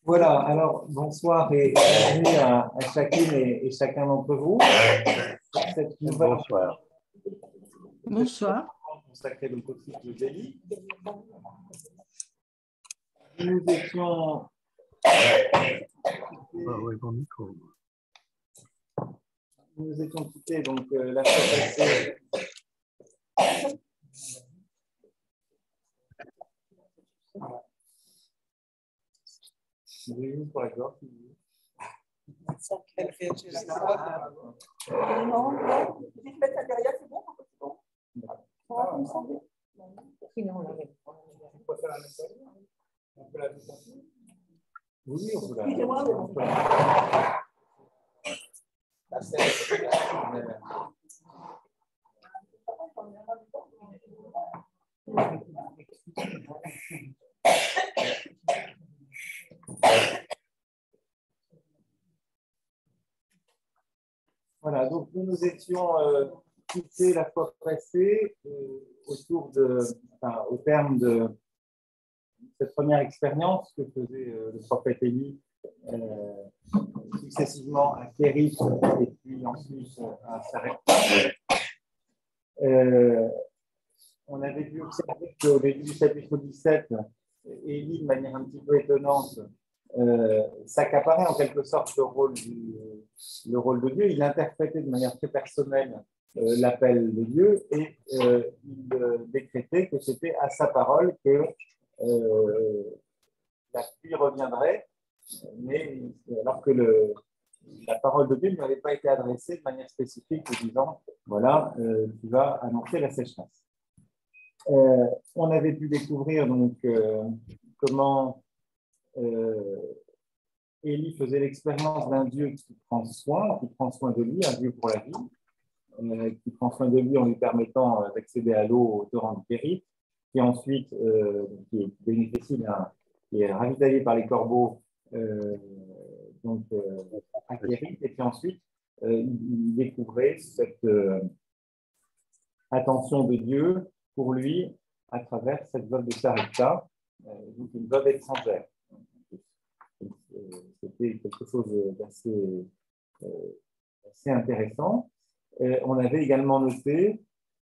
Voilà, alors bonsoir et bienvenue à chacune et chacun d'entre vous. Cette nouvelle Bonsoir. Bonsoir. consacrée donc au cycle de Zélie. Nous étions. Nous étions quittés donc la fois passée. Pour la gorge. Non, vite mettre ça derrière, c'est bon, c'est bon. Ça va comme ça. Sinon, On peut faire la même. On peut la déplacer. Oui, on peut la. Excusez-moi, mais bon. Voilà, donc nous nous étions quittés la fois passée au terme de cette première expérience que faisait le prophète Élie successivement à Kérith et puis ensuite à Sarepta. On avait dû observer qu'au début du chapitre 17, Élie, de manière un petit peu étonnante, s'accaparait en quelque sorte le rôle de Dieu. Il interprétait de manière très personnelle l'appel de Dieu et il décrétait que c'était à sa parole que la pluie reviendrait, mais alors que la parole de Dieu ne lui avait pas été adressée de manière spécifique, en disant voilà, tu vas annoncer la sécheresse. On avait pu découvrir donc comment Élie faisait l'expérience d'un Dieu qui prend soin de lui, un Dieu pour la vie, qui prend soin de lui en lui permettant d'accéder à l'eau au torrent de Kérith, qui ensuite qui bénéficie qui est ravitaillé par les corbeaux à Kérith, et puis ensuite il découvrait cette attention de Dieu pour lui à travers cette veuve de Sarepta, donc une veuve étrangère. C'était quelque chose d'assez intéressant. On avait également noté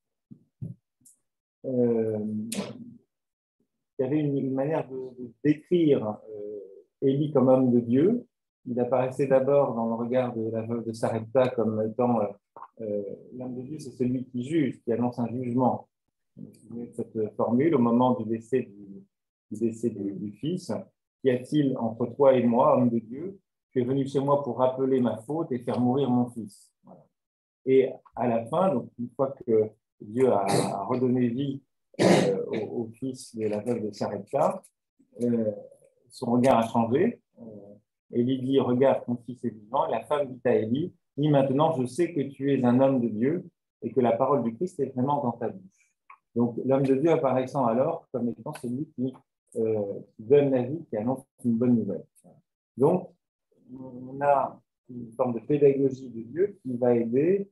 qu'il y avait une manière de décrire Élie comme homme de Dieu. Il apparaissait d'abord dans le regard de la veuve de Sarepta comme étant l'homme de Dieu, c'est celui qui juge, qui annonce un jugement. Cette formule au moment du décès du fils. Qu'y a-t-il entre toi et moi, homme de Dieu? Tu es venu chez moi pour rappeler ma faute et faire mourir mon fils. Voilà. Et à la fin, donc une fois que Dieu a redonné vie au fils de la veuve de Sarepta, son regard a changé. Élie dit, regarde, ton fils est vivant. Et la femme dit à Élie, dis maintenant, je sais que tu es un homme de Dieu et que la parole du Christ est vraiment dans ta bouche. Donc l'homme de Dieu apparaissant alors comme étant celui qui donne la vie, qui annonce une bonne nouvelle. Donc, on a une forme de pédagogie de Dieu qui va aider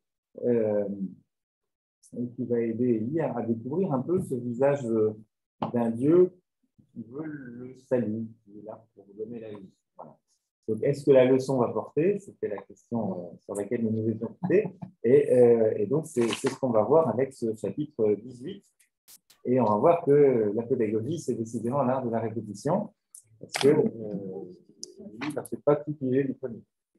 Élie à découvrir un peu ce visage d'un Dieu qui veut le salut, qui est là pour donner la vie. Voilà. Donc, est-ce que la leçon va porter? C'était la question sur laquelle nous nous étions quittés. Et donc, c'est ce qu'on va voir avec ce chapitre 18. Et on va voir que la pédagogie, c'est décidément l'art de la répétition, parce que lui, il n'a pas tout piger du premier.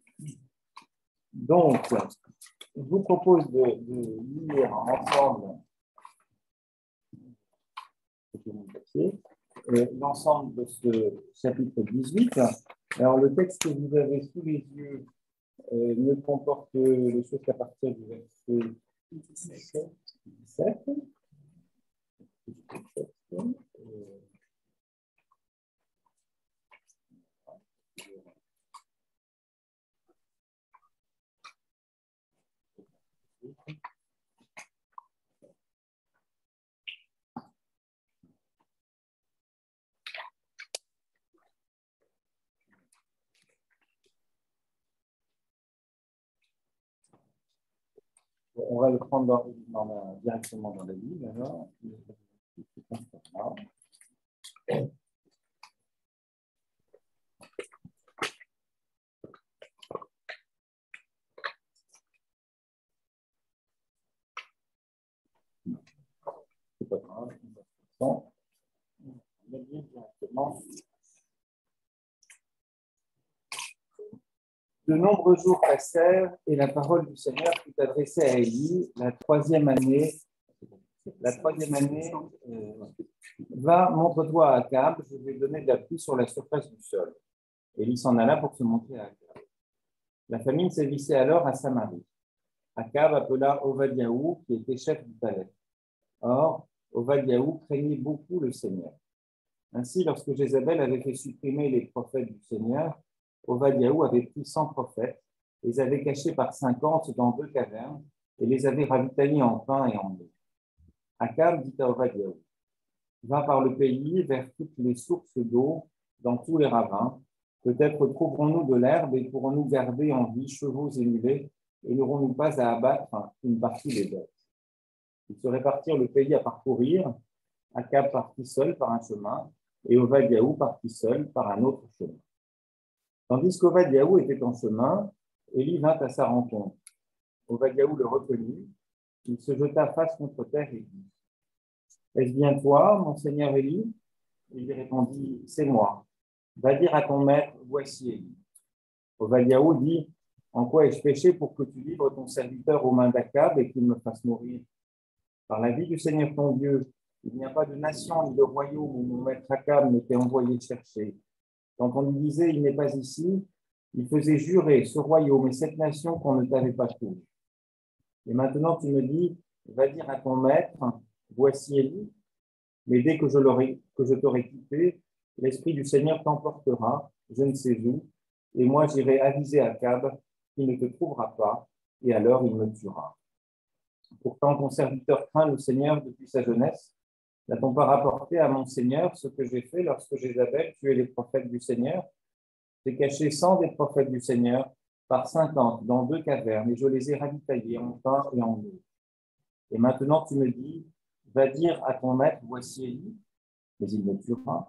Donc, je vous propose de lire ensemble l'ensemble de ce chapitre 18. Alors, le texte que vous avez sous les yeux ne comporte les choses qu'à partir du verset 17. On va le prendre directement dans la Bible. Alors. De nombreux jours passèrent et la parole du Seigneur fut adressée à Élie la troisième année. Va, montre-toi à Akab, je vais donner de la pluie sur la surface du sol. Élie s'en alla pour se montrer à Akab. La famine sévissait alors à Samarie. Akab appela Ovadiaou, qui était chef du palais. Or, Ovadiaou craignait beaucoup le Seigneur. Ainsi, lorsque Jézabel avait fait supprimer les prophètes du Seigneur, Ovadiaou avait pris 100 prophètes, les avait cachés par 50 dans 2 cavernes et les avait ravitaillés en pain et en eau. Akab dit à Ovadiaou, va par le pays vers toutes les sources d'eau, dans tous les ravins. Peut-être trouverons-nous de l'herbe et pourrons-nous garder en vie chevaux et mulets et n'aurons-nous pas à abattre une partie des bêtes. Ils se répartirent le pays à parcourir. Akab partit seul par un chemin et Ovadiaou partit seul par un autre chemin. Tandis qu'Ovadiaou était en chemin, Élie vint à sa rencontre. Ovadiaou le reconnut, il se jeta face contre terre et dit, est-ce bien toi, mon seigneur Élie? Il lui répondit, c'est moi. Va dire à ton maître, voici Élie. Ovadiaou dit, en quoi ai-je péché pour que tu livres ton serviteur aux mains d'Akab et qu'il me fasse mourir? Par la vie du Seigneur ton Dieu, il n'y a pas de nation ni de royaume où mon maître Akab m'était envoyé chercher. Quand on lui disait, il n'est pas ici, il faisait jurer ce royaume et cette nation qu'on ne t'avait pas trouvé. Et maintenant, tu me dis, va dire à ton maître, voici Élie, mais dès que je t'aurai quitté, l'Esprit du Seigneur t'emportera, je ne sais où, et moi j'irai aviser Akab qu'il ne te trouvera pas, et alors il me tuera. Pourtant, ton serviteur craint le Seigneur depuis sa jeunesse. N'a-t-on pas rapporté à mon Seigneur ce que j'ai fait lorsque Jézabel tuait les prophètes du Seigneur? J'ai caché 100 des prophètes du Seigneur par 50 dans 2 cavernes, et je les ai ravitaillés en pain et en eau. Et maintenant, tu me dis, va dire à ton maître, voici Élie, mais il me tuera.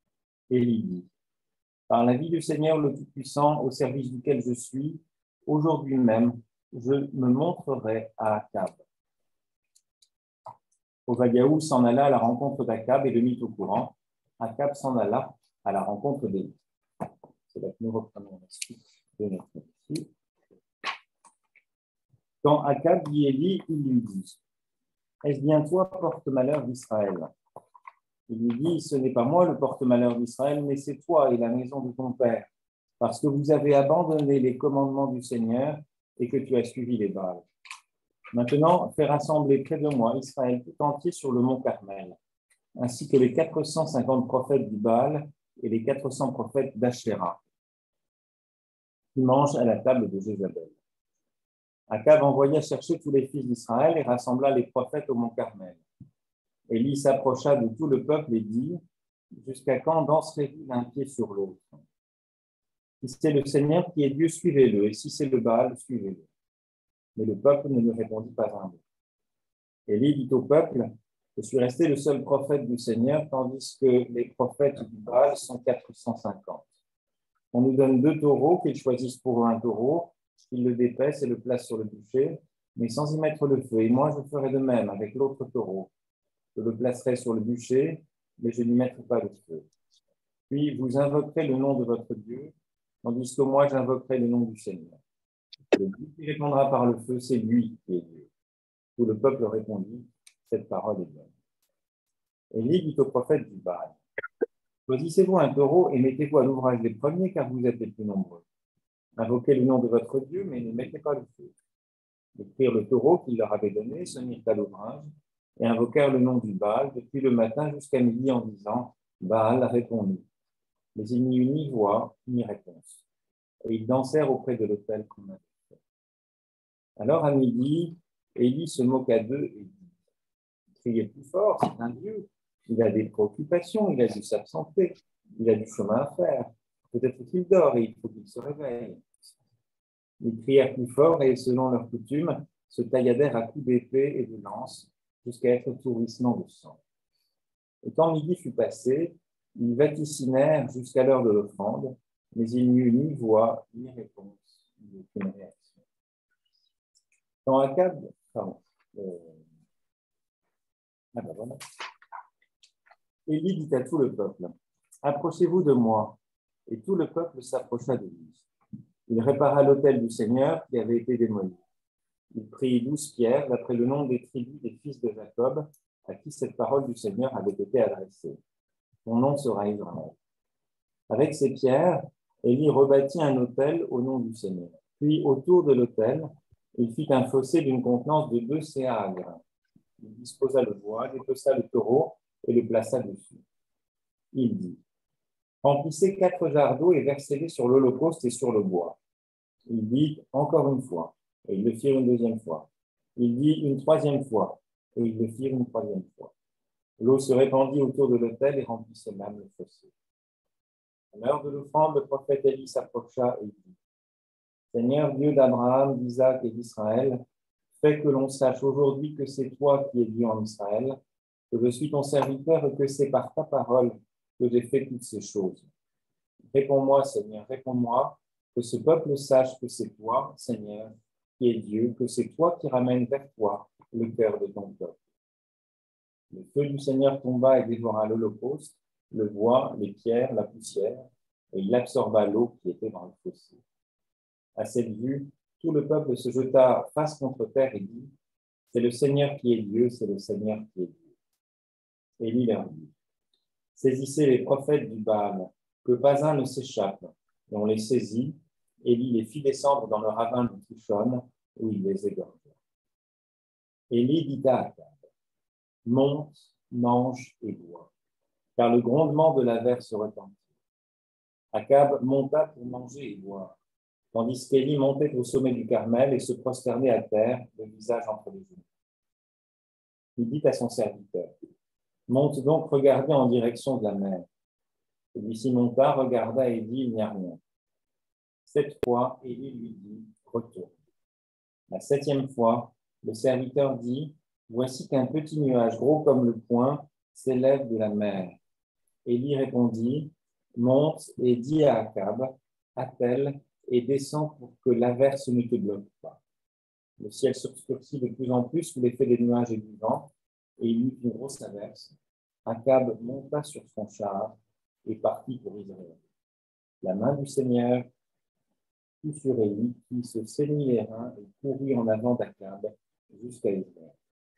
Élie dit, par la vie du Seigneur le Tout-Puissant, au service duquel je suis, aujourd'hui même, je me montrerai à Akab. Ovadiaou s'en alla à la rencontre d'Akab et le mit au courant. Akab s'en alla à la rencontre d'Élie. C'est là que nous reprenons la suite de notre récit. Quand Akab vit Élie, il lui dit, est-ce bien toi, porte-malheur d'Israël? Il lui dit, ce n'est pas moi le porte-malheur d'Israël, mais c'est toi et la maison de ton père, parce que vous avez abandonné les commandements du Seigneur et que tu as suivi les Baals. Maintenant, fais rassembler près de moi Israël tout entier sur le mont Carmel, ainsi que les 450 prophètes du Baal et les 400 prophètes d'Ashéra, qui mangent à la table de Jézabel. Akab envoya chercher tous les fils d'Israël et rassembla les prophètes au mont Carmel. Élie s'approcha de tout le peuple et dit, jusqu'à quand danserez-vous d'un pied sur l'autre? Si c'est le Seigneur qui est Dieu, suivez-le, et si c'est le Baal, suivez-le. Mais le peuple ne lui répondit pas un mot. Élie dit au peuple, je suis resté le seul prophète du Seigneur, tandis que les prophètes du Baal sont 450. On nous donne 2 taureaux, qu'ils choisissent pour eux un taureau, qu'ils le dépècent et le placent sur le bûcher, mais sans y mettre le feu. Et moi, je ferai de même avec l'autre taureau. Je le placerai sur le bûcher, mais je n'y mettrai pas le feu. Puis vous invoquerez le nom de votre Dieu, tandis que moi, j'invoquerai le nom du Seigneur. Le Dieu qui répondra par le feu, c'est lui qui est Dieu. Tout le peuple répondit, cette parole est bonne. Élie dit au prophète du Baal, choisissez-vous un taureau et mettez-vous à l'ouvrage des premiers, car vous êtes les plus nombreux. Invoquez le nom de votre Dieu, mais ne mettez pas le feu. Ils prirent le taureau qu'il leur avait donné, se mirent à l'ouvrage, et invoquèrent le nom du Baal depuis le matin jusqu'à midi en disant, Baal, réponds-nous. Mais il n'y eut ni voix, ni réponse. Et ils dansèrent auprès de l'autel qu'on avait fait. Alors à midi, Élie se moqua d'eux et dit, criez plus fort, c'est un Dieu. Il a des préoccupations, il a dû s'absenter, il a du chemin à faire. Peut-être qu'il dort et il faut qu'il se réveille. Ils crièrent plus fort et, selon leur coutume, se tailladèrent à coups d'épée et de lance jusqu'à être tout ruisselant de sang. Et quand midi fut passé, ils vaticinèrent jusqu'à l'heure de l'offrande, mais il n'y eut ni voix, ni réponse, ni aucune réaction. Quand Akab, voilà. Élie dit à tout le peuple, approchez-vous de moi. Et tout le peuple s'approcha de lui. Il répara l'autel du Seigneur qui avait été démoli. Il prit 12 pierres d'après le nom des tribus des fils de Jacob, à qui cette parole du Seigneur avait été adressée. Son nom sera Israël. Avec ces pierres, Élie rebâtit un autel au nom du Seigneur. Puis, autour de l'autel, il fit un fossé d'une contenance de 2 seahs à grains. Il disposa le bois, dépeça le taureau et le plaça dessus. Il dit, remplissez 4 jarres d'eau et versez-les sur l'holocauste et sur le bois. Il dit encore une fois, et ils le firent une deuxième fois. Il dit une troisième fois, et ils le firent une troisième fois. L'eau se répandit autour de l'autel et remplissait même le fossé. À l'heure de l'offrande, le prophète Élie s'approcha et dit, Seigneur Dieu d'Abraham, d'Isaac et d'Israël, fais que l'on sache aujourd'hui que c'est toi qui es Dieu en Israël, que je suis ton serviteur et que c'est par ta parole que j'ai fait toutes ces choses. Réponds-moi, Seigneur, réponds-moi, que ce peuple sache que c'est toi, Seigneur, qui es Dieu, que c'est toi qui ramènes vers toi le cœur de ton peuple. Le feu du Seigneur tomba et dévora l'holocauste, le bois, les pierres, la poussière, et il absorba l'eau qui était dans le fossé. À cette vue, tout le peuple se jeta face contre terre et dit, c'est le Seigneur qui est Dieu, c'est le Seigneur qui est Dieu. Élie leur dit, saisissez les prophètes du Baal, que pas un ne s'échappe. Et on les saisit, Élie les fit descendre dans le ravin du Kishon, où il les égorgea. Élie dit à Akab, monte, mange et bois, car le grondement de la verse retentit. Akab monta pour manger et boire, tandis qu'Élie montait au sommet du Carmel et se prosternait à terre, le visage entre les genoux. Il dit à son serviteur, monte donc regarder en direction de la mer. Celui-ci monta, regarda et dit, il n'y a rien. 7 fois, Élie lui dit, retourne. La 7e fois, le serviteur dit, voici qu'un petit nuage gros comme le poing s'élève de la mer. Élie répondit, monte et dis à Akab, attelle et descends pour que l'averse ne te bloque pas. Le ciel s'obscurcit de plus en plus sous l'effet des nuages et du vent, et il y eut une grosse averse. Akab monta sur son char et partit pour Israël. La main du Seigneur fut sur Élie, qui se saignit les reins et courut en avant d'Akab jusqu'à Israël.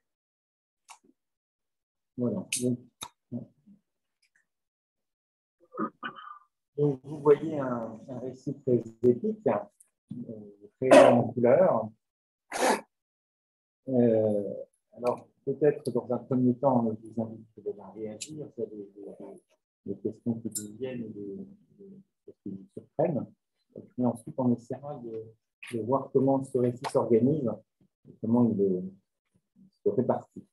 Voilà. Donc, vous voyez un récit très épique, très en couleur. Alors, peut-être dans un premier temps, je vous invite à réagir, s'il y a des questions qui vous viennent, des choses qui vous surprennent. Et puis ensuite, on essaiera de voir comment ce récit s'organise, et comment il se répartit.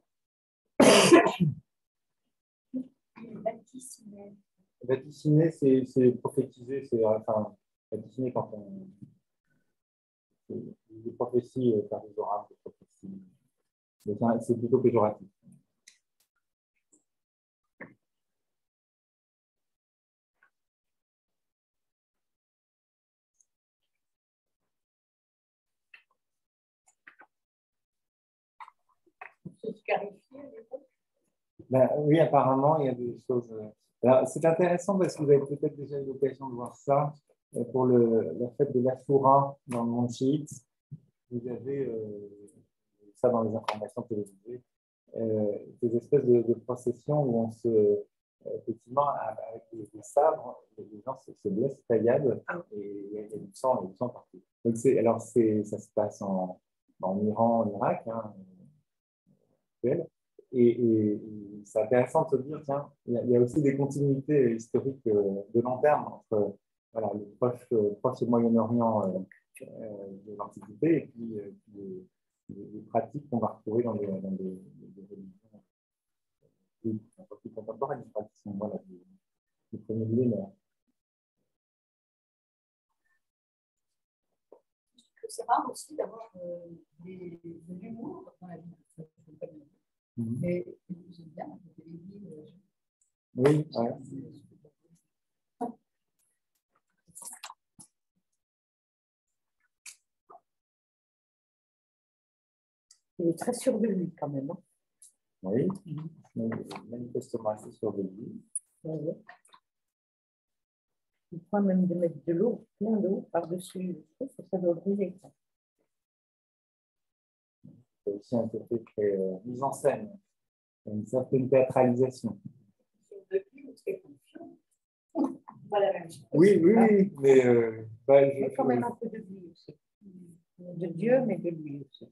Vaticiner, c'est prophétiser, c'est enfin, vaticiner quand on. Des prophéties par les oracles, des prophéties. C'est plutôt péjoratif. Ben, oui, apparemment, il y a des choses. C'est intéressant parce que vous avez peut-être déjà eu l'occasion de voir ça pour la fête de l'Ashura dans le monde chiite. Vous avez ça dans les informations télévisées, des espèces de processions où on se. Effectivement, avec des sabres, les gens se blessent, taillades, et il y a du sang partout. Donc, ça se passe en Iran, en Irak, hein, et c'est intéressant de se dire, tiens, il y a aussi des continuités historiques de long terme entre voilà, le proche et Moyen-Orient de l'Antiquité et puis les pratiques qu'on va retrouver dans des religions un peu plus contemporaines, des pratiques voilà, du premier millénaire. C'est rare aussi d'avoir de l'humour dans la vie. Mais j'aime bien les villes. Oui, ouais. Il est très sûr de lui quand même. Hein. Oui, manifestement assez sûr de lui. Oui. Il faut même de mettre de l'eau, plein d'eau par-dessus. Ça doit brûler. C'est aussi un côté très mise en scène, une certaine théâtralisation. Pas la même chose. Oui, mais Il y a quand même un peu de lui aussi. De Dieu, mais de lui aussi.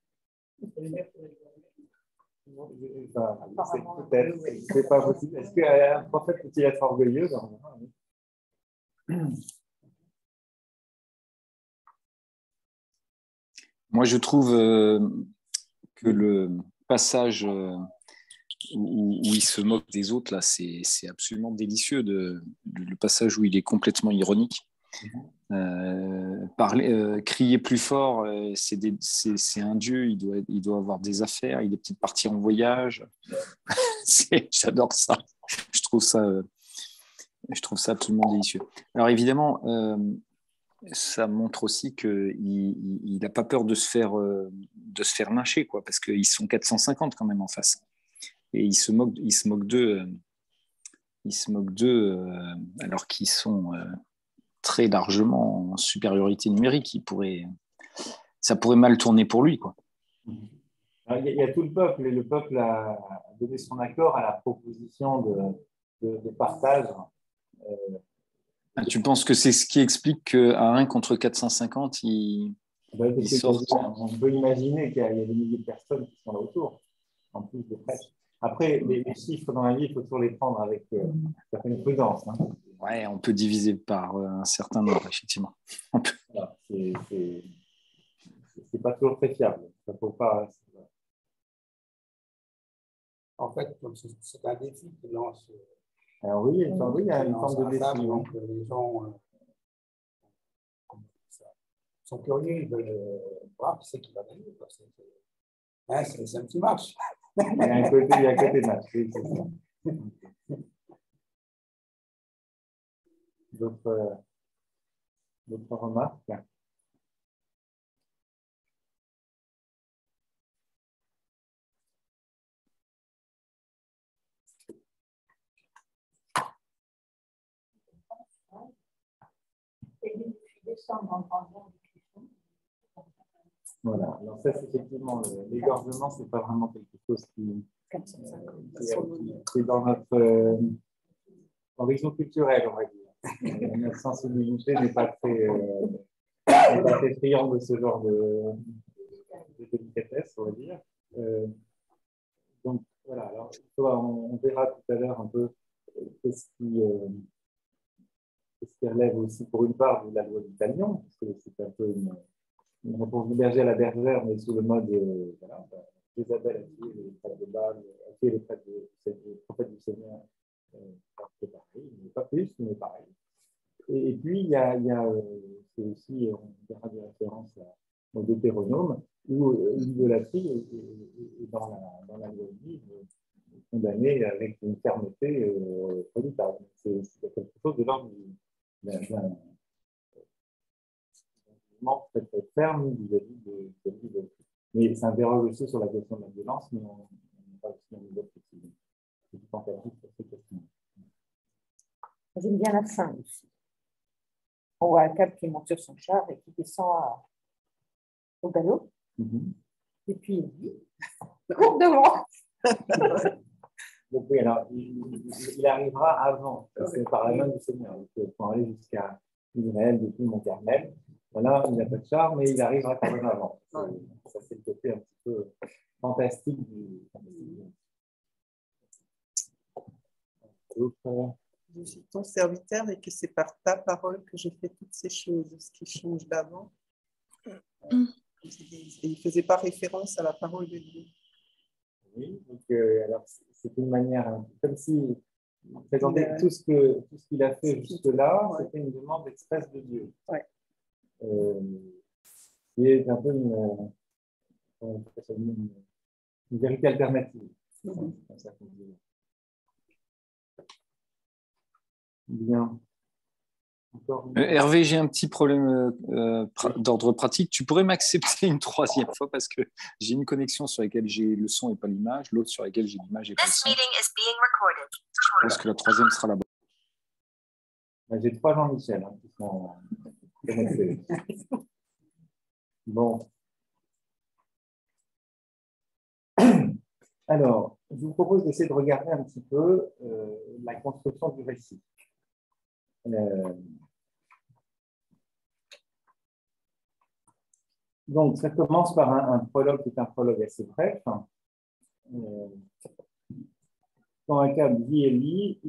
C'est pas possible. Est-ce qu'un prophète peut-il être orgueilleux? Moi, je trouve que le passage où il se moque des autres, là, c'est absolument délicieux. Le passage où il est complètement ironique. Crier plus fort, c'est un dieu, il doit avoir des affaires, il est peut-être parti en voyage. J'adore ça. Je trouve ça absolument délicieux. Alors évidemment, ça montre aussi qu'il n'a pas peur de se faire lyncher, quoi, parce qu'ils sont 450 quand même en face. Et il se moque d'eux alors qu'ils sont très largement en supériorité numérique. Ça pourrait mal tourner pour lui, quoi. Alors, il y a tout le peuple, et le peuple a donné son accord à la proposition de partage. Tu penses que c'est ce qui explique qu'à 1 contre 450, il sort. On peut imaginer qu'il y a des milliers de personnes qui sont là autour, en plus des prêtres. Après, les chiffres dans la vie, il faut toujours les prendre avec certaine prudence. Hein. Ouais, on peut diviser par un certain nombre, effectivement. Voilà, c'est pas toujours très fiable. Ça faut pas. En fait, c'est un défi qui lance. Alors oui, il y a une forme de défi. Donc les gens sont curieux, ils veulent voir qui c'est qui va gagner. C'est un petit match. Il y a un côté match, oui, c'est ça. D'autres remarques? Voilà, alors ça, c'est effectivement l'égorgement, c'est pas vraiment quelque chose qui est dans notre horizon culturel, on va dire. Notre sensibilité n'est pas très friande de ce genre de délicatesse, on va dire. Donc voilà, alors on verra tout à l'heure un peu qu'est-ce qui relève aussi pour une part de la loi du talion, parce que c'est un peu une réponse du berger à la bergère, mais sous le mode Isabelle a tué les prêtres de Baal, a tué les prêtres des prophètes du Seigneur, c'est pareil, mais pas plus, mais pareil. Et puis il y a c'est aussi, on verra des références au Deutéronome, où l'idolâtrie est dans la loi juive condamnée avec une fermeté redoutable. C'est quelque chose de l'ordre d'un mouvement très très ferme vis-à-vis de l'idolâtrie. Mais ça interroge aussi sur la question de la violence, mais on n'est pas aussi dans une autre précision. C'est tout tentative sur ces questions. J'aime bien la fin aussi. On voit un cap qui monte sur son char et qui descend au galop. Et puis il dit cours devant. Donc oui, alors il arrivera avant, c'est par la main du Seigneur. Il faut aller jusqu'à Israël depuis le Mont Carmel. Voilà, il n'a pas de char, mais il arrivera quand même avant. Ça, c'est le côté un petit peu fantastique du. Je suis ton serviteur et que c'est par ta parole que j'ai fait toutes ces choses, ce qui change d'avant. Et il ne faisait pas référence à la parole de Dieu. Oui, donc alors c'est une manière, comme si présentait tout ce qu'il a fait jusque-là, c'était une demande expresse de Dieu. Ouais. Qui est un peu une vérité alternative. Comme ça qu'on dit. Bien. Hervé, j'ai un petit problème d'ordre pratique. Tu pourrais m'accepter une troisième fois parce que j'ai une connexion sur laquelle j'ai le son et pas l'image, l'autre sur laquelle j'ai l'image et pas le son. Je pense que la troisième sera la bonne. J'ai 3 Jean-Michel hein, qui sont connectés. Bon. Alors, je vous propose d'essayer de regarder un petit peu la construction du récit. Donc, ça commence par un prologue qui est un prologue assez bref. Quand Akab dit Élie,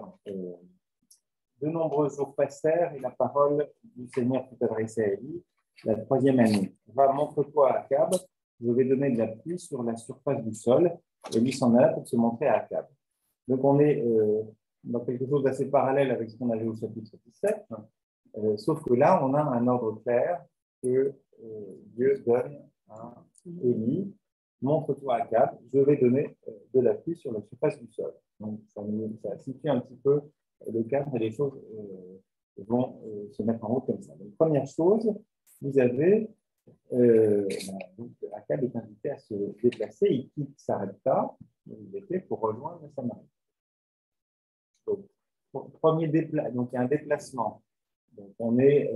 de nombreux jours passèrent et la parole du Seigneur fut adressée à Élie la 3e année. Va, montre-toi à Akab, je vais donner de la pluie sur la surface du sol. Élie s'en alla pour se montrer à Akab. Donc, on est dans quelque chose d'assez parallèle avec ce qu'on avait au chapitre 17, sauf que là, on a un ordre clair que Dieu donne à Élie. Montre-toi à Akab, je vais donner de la pluie sur la surface du sol. Donc, ça situe un petit peu le cadre et les choses vont se mettre en route comme ça. Donc, première chose, vous avez Akab est invité à se déplacer, il quitte Sarepta, où il était, pour rejoindre Samarie. Donc, premier donc il y a un déplacement. Donc, on est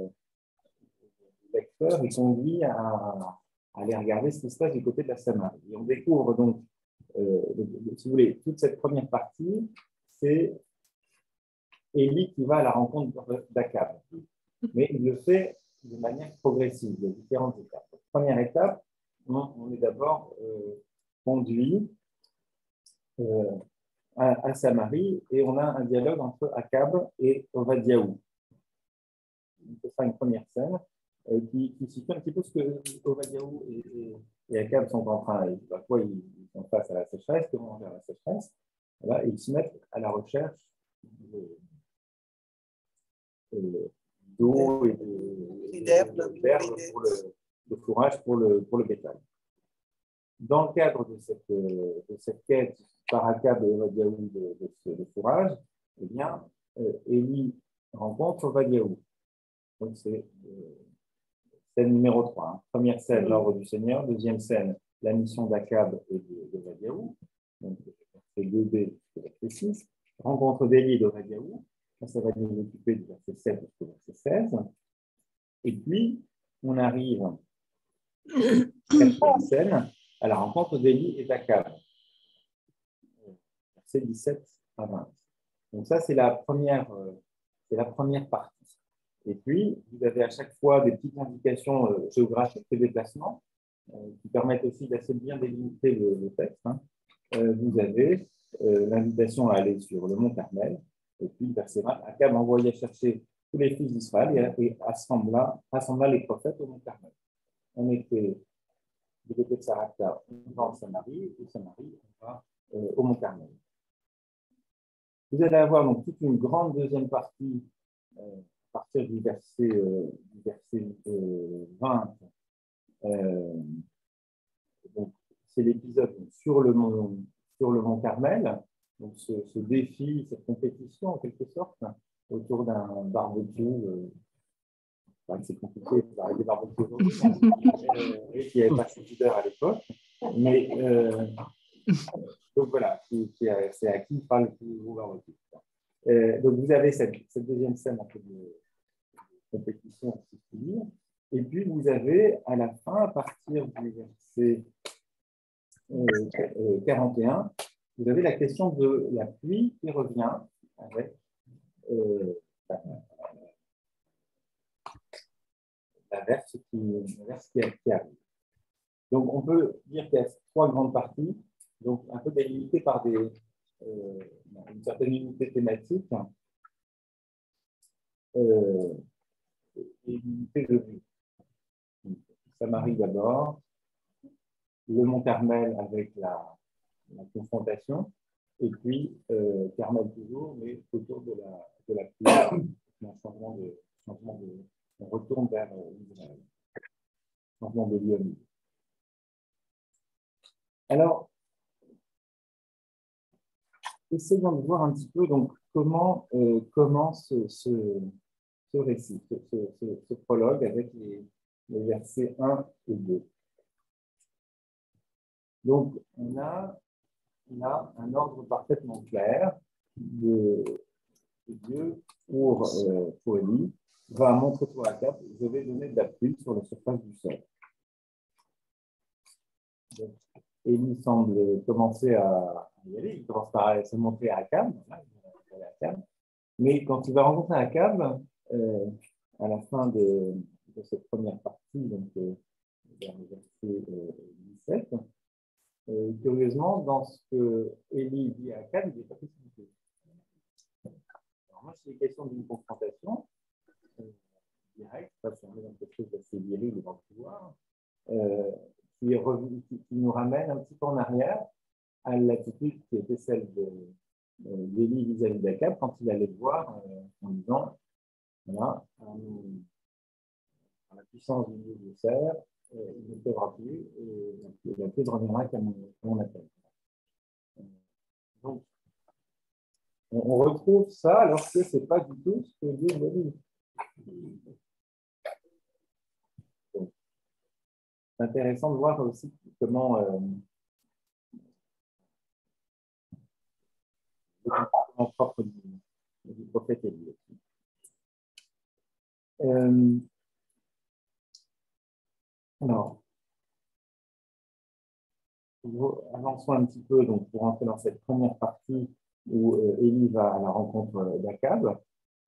lecteur est conduit à aller regarder ce qui se passe du côté de la Samarie. Et on découvre donc, si vous voulez, toute cette première partie, c'est Élie qui va à la rencontre d'Akab. Mais il le fait de manière progressive, il y a différentes étapes. Première étape, on est d'abord conduit à Samarie et on a un dialogue entre Akab et Ovadiaou. Ce sera une première scène qui situe un petit peu ce que Ovadiaou et Akab sont en train de faire. Quoi, ils sont face à la sécheresse, comment faire la sécheresse. Voilà, et ils se mettent à la recherche d'eau et d'herbe pour le fourrage pour le bétail. Dans le cadre de cette quête par Akab et Ovadiaou de fourrage, eh bien, Élie rencontre Ovadiaou. Donc, c'est scène numéro 3. Hein. Première scène, l'ordre du Seigneur. Deuxième scène, la mission d'Akab et d'Ovadiaou. Donc, c'est 2b, verset 6. Rencontre d'Élie et d'Ovadiaou. Ça va nous occuper du verset 7 jusqu'au verset 16. Et puis, on arrive à la quatrième scène, à la rencontre d'Élie et d'Akab. Verset 17 à 20. Donc, ça, c'est la première partie. Et puis, vous avez à chaque fois des petites indications géographiques de déplacement qui permettent aussi d'assez bien délimiter le texte. Hein. Vous avez l'invitation à aller sur le mont Carmel. Et puis, verset 20, Akab envoya chercher tous les fils d'Israël et rassembla les prophètes au mont Carmel. On était du côté de Sarepta, on va en Samarie, et Samarie, on va au mont Carmel. Vous allez avoir donc toute une grande deuxième partie à partir du verset 20. Donc, c'est l'épisode sur le mont Carmel. Donc, ce défi, cette compétition en quelque sorte, autour d'un barbecue. C'est compliqué d'arriver barbecue aujourd'hui, qui n'avait pas cette odeur à l'époque. Mais donc voilà, c'est à qui parle le plus gros barbecue. Donc, vous avez cette deuxième scène un peu de compétition, si je puis dire. Et puis, vous avez à la fin, à partir du verset 41, vous avez la question de la pluie qui revient avec la verse qui arrive. Donc, on peut dire qu'il y a 3 grandes parties, donc un peu délimitées par une certaine unité thématique et une unité de vue. Samarie d'abord, le mont Carmel avec la confrontation, et puis Carmel toujours, mais autour de la pluie, un changement de on retourne vers Israël. Changement de lieu. Alors, essayons de voir un petit peu donc, comment commence ce récit, ce prologue avec les versets 1 et 2. Donc, on a là un ordre parfaitement clair Dieu, pour Élie, va montre-toi Akab, je vais donner de la pluie sur la surface du sol. Donc, Élie semble commencer à y aller, il commence par se montrer à Akab, mais quand il va rencontrer Akab, à la fin de cette première partie, donc vers le verset 17, curieusement, dans ce que Élie dit à Akab, il n'est pas précipité. Alors moi, c'est une question d'une confrontation directe, parce qu'on est dans quelque chose d'assez viril dans le pouvoir, qui nous ramène un petit peu en arrière à l'attitude qui était celle d'Élie vis-à-vis d'Akab quand il allait le voir en disant voilà, la puissance du Dieu je sers, il ne pleuvra plus et la pluie ne reviendra qu'à mon appel. Donc, on retrouve ça alors que ce n'est pas du tout ce que Dieu veut dire. C'est intéressant de voir aussi comment le comportement propre du prophète Élie. Alors, avançons un petit peu donc, pour entrer dans cette première partie où Élie va à la rencontre d'Akab.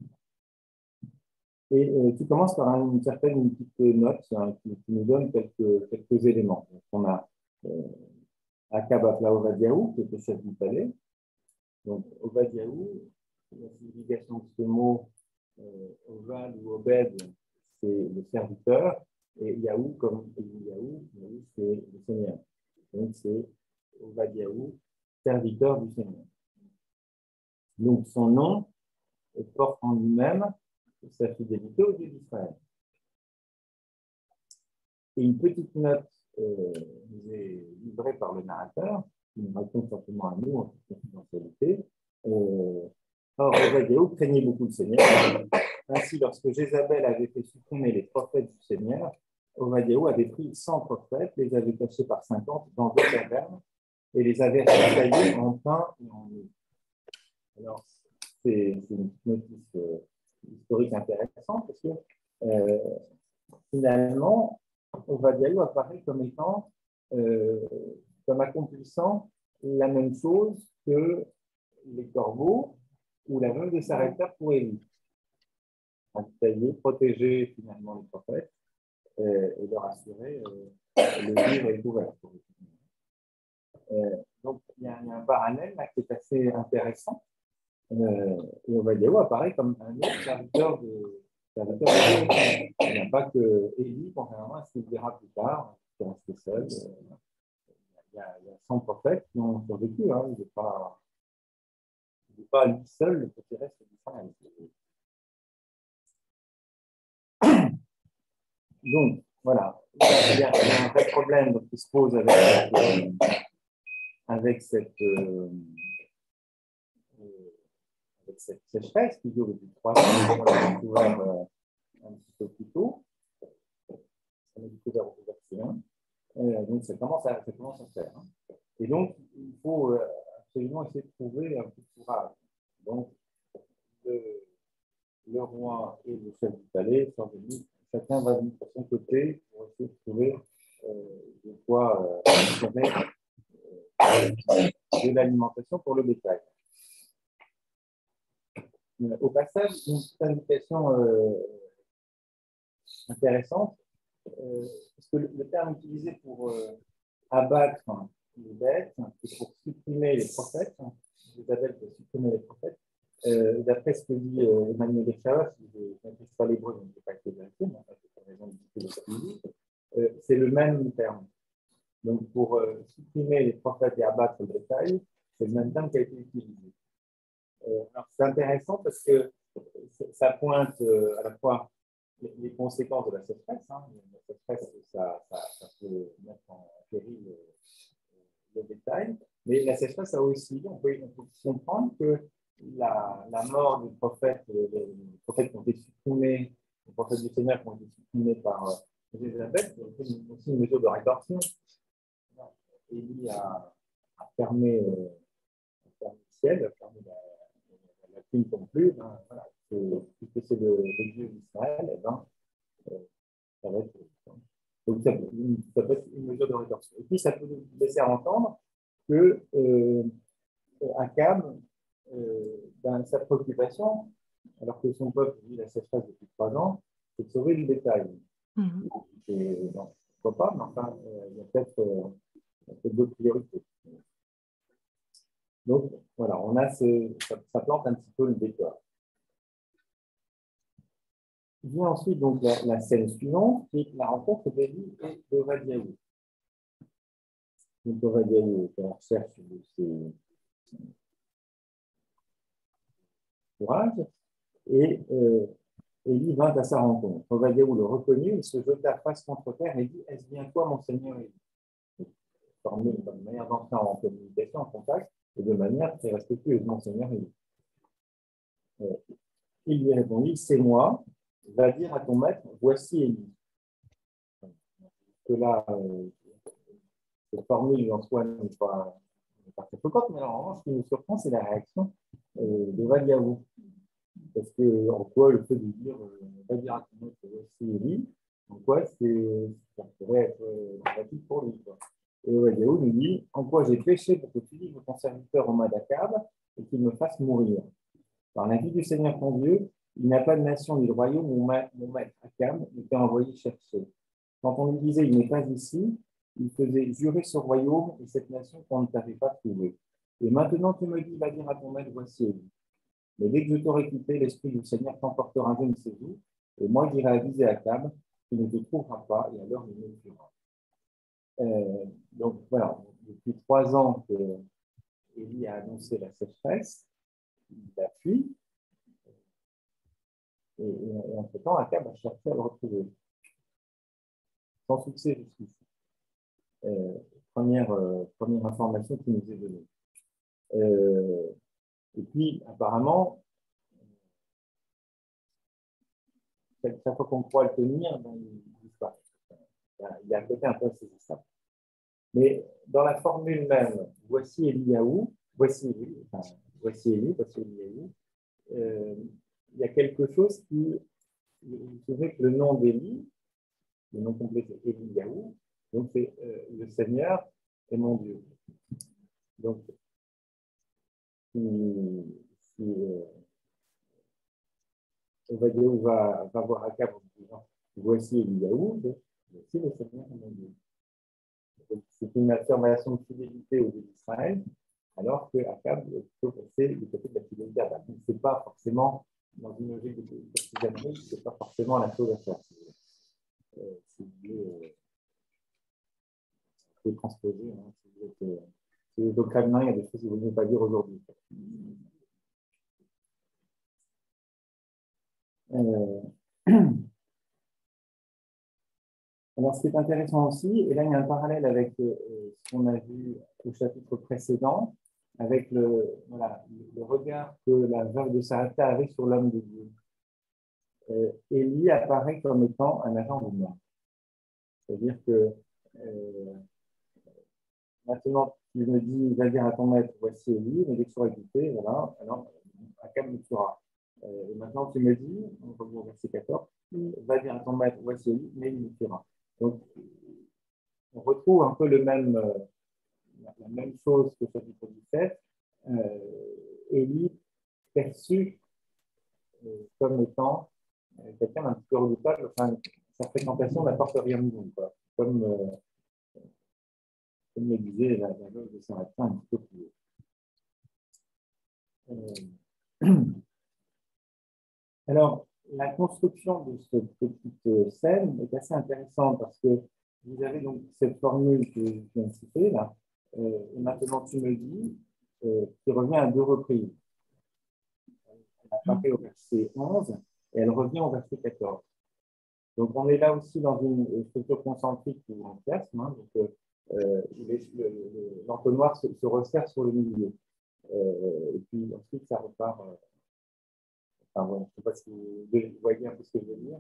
Et tu commences par une petite note qui nous donne quelques éléments. Donc, on a Akab appela Obadiaou, qui était chef du palais. Donc, Obadiaou, la signification de ce mot, Ovad ou Obed, c'est le serviteur, et Yaou, comme Yaou, c'est le Seigneur. Donc, c'est Obadiaou, serviteur du Seigneur. Donc, son nom porte en lui-même sa fidélité au Dieu d'Israël. Et une petite note nous est livrée par le narrateur, qui nous raconte simplement à nous en toute confidentialité. Or, Obadiaou craignait beaucoup le Seigneur. Ainsi, lorsque Jézabel avait fait supprimer les prophètes du Seigneur, Obadiaou avait pris 100 prophètes, les avait cachés par 50 dans 2 cavernes et les avait taillés en pain et en eau. Alors, c'est une notice historique intéressante parce que finalement, Obadiaou apparaît comme étant, comme accomplissant la même chose que les corbeaux ou la veuve de Sarepta pour Élie. Tailler, protéger finalement les prophètes et leur assurer le vivre et le couvert. Donc, il y a un parallèle là, qui est assez intéressant. Et Obadiaou apparaît comme un autre serviteur de Dieu. Il n'y a pas que Élie, contrairement à ce qu'il dira plus tard, qui est resté seul. Il y a 100 prophètes qui ont survécu. Hein. Il n'est pas lui seul le petit reste d'Israël. Donc, voilà, il y a un vrai problème qui se pose avec cette sécheresse qui dure depuis 3 ans. On l'a découvert un petit peu plus tôt. On a découvert au verset 1. Donc, ça commence à faire. Hein. Et donc, il faut absolument essayer de trouver un peu de courage. Donc, le roi et le chef du palais sont venus. Chacun va venir de son côté pour essayer de trouver de quoi assurer de l'alimentation pour le bétail. Au passage, une petite indication intéressante, parce que le terme utilisé pour abattre les bêtes et pour supprimer les prophètes, Isabelle pour supprimer les prophètes, d'après ce que dit Emmanuel Echaoff, je ne maîtrise pas l'hébreu, donc je ne vais pas été vérifié, mais c'est pour raison de c'est le même terme. Donc, pour supprimer les prophètes et abattre le bétail, c'est le même terme qui a été utilisé. Alors, c'est intéressant parce que ça pointe à la fois les conséquences de la sécheresse. Hein. La sécheresse, ça peut mettre en péril le bétail, mais la sécheresse a aussi, on peut comprendre que la mort des prophètes, les prophètes qui ont été supprimés, les prophètes du Seigneur qui ont été supprimés par Jézabel, c'est aussi une mesure de rétorsion. Élie a fermé le ciel, a fermé la qui ne tombe plus, ben, voilà, puisque c'est le Dieu d'Israël, eh ben, ça va être. Donc, ça peut être une mesure de rétorsion. Et puis, ça peut nous laisser entendre que Akab, dans sa préoccupation, alors que son peuple vit la sécheresse depuis 3 ans, c'est de sauver le bétail. Et, non, pourquoi pas, mais enfin, il y a peut-être d'autres priorités. Donc, voilà, on a ça plante un petit peu le décor. Vient ensuite donc la scène suivante, qui est la rencontre d'Élie et d'Obadiah. Donc, Obadiah est à la recherche de ses courages, et Élie vint à sa rencontre. Obadiah le reconnut, il se jeta face contre terre et dit: Est-ce bien toi, mon Seigneur Élie? Formé comme manière d'entrer en communication, en contact, et de manière très respectueuse, mon Seigneur Élie. Il lui répondit: C'est moi, va dire à ton maître, voici Élie. Que là, cette formule en soi n'est pas très choquante, mais en revanche, ce qui nous surprend, c'est la réaction de Valiaou. Parce que, en quoi le fait de dire va dire à ton maître, voici Élie, en quoi ça pourrait être pratique pour lui. Et Valiaou nous dit: En quoi j'ai péché pour que tu livres ton serviteur au mal d'Akab et qu'il me fasse mourir? Par l'invite du Seigneur ton Dieu, il n'y a pas de nation ni de royaume où mon maître Akab était envoyé chercher. Quand on lui disait: il n'est pas ici, il faisait jurer ce royaume et cette nation qu'on ne t'avait pas trouvé. Et maintenant tu me dis: va dire à ton maître, voici Élie. Mais dès que je t'aurai quitté, l'Esprit du Seigneur t'emportera je ne sais où, et moi j'irai aviser Akab, qui ne te trouvera pas, et alors il me tuera. Donc voilà, depuis 3 ans que Élie a annoncé la sécheresse, il a fui, et entre-temps, Akab a cherché à le retrouver. Sans succès jusqu'ici. Première information qui nous est donnée. Et puis, apparemment, chaque fois qu'on croit le tenir, ben, il disparaît. Il y a un côté un peu insaisissable. Mais dans la formule même, voici Eliaou, voici Élie, il y a quelque chose qui fait que le nom d'Élie, le nom complet c'est Eliaou, donc c'est le Seigneur est mon Dieu. Donc, si Obadiah va voir Akab en disant: voici Eliaou, voici le Seigneur est mon Dieu. C'est une affirmation de fidélité au Dieu d'Israël, alors que Akab est plutôt passé du côté de la fidélité à Baal. Ce n'est pas forcément, dans une logique de partisanerie, ce n'est pas forcément la chose à faire. C'est transposé. Hein, si vous êtes au Kremlin, il y a des choses que vous ne pouvez pas dire aujourd'hui. Alors, ce qui est intéressant aussi, et là, il y a un parallèle avec ce qu'on a vu au chapitre précédent, avec le regard que la veuve de Sarepta avait sur l'homme de Dieu. Élie apparaît comme étant un agent de mort. C'est-à-dire que maintenant, tu me dis, va dire à ton maître, voici Élie, mais dès que tu auras écouté, voilà, alors Akab me tuera. Et maintenant, tu me dis, on revient au verset 14, va dire à ton maître, voici Élie, mais il me tuera. Donc, on retrouve un peu la même chose que chapitre 17. Élie perçu comme étant quelqu'un d'un petit peu redoutable, enfin, sa fréquentation n'apporte rien de bon, quoi. Comme le disait la veuve de Sarepta un petit peu plus haut. Alors, la construction de cette petite scène est assez intéressante parce que vous avez donc cette formule que je viens de citer là, et maintenant tu me dis, qui revient à 2 reprises. Elle apparaît au verset 11 et elle revient au verset 14. Donc, on est là aussi dans une structure concentrique ou en chiasme, hein, donc l'entonnoir se resserre sur le milieu. Et puis ensuite, ça repart. Enfin, bon, je ne sais pas si vous voyez un peu ce que je veux dire.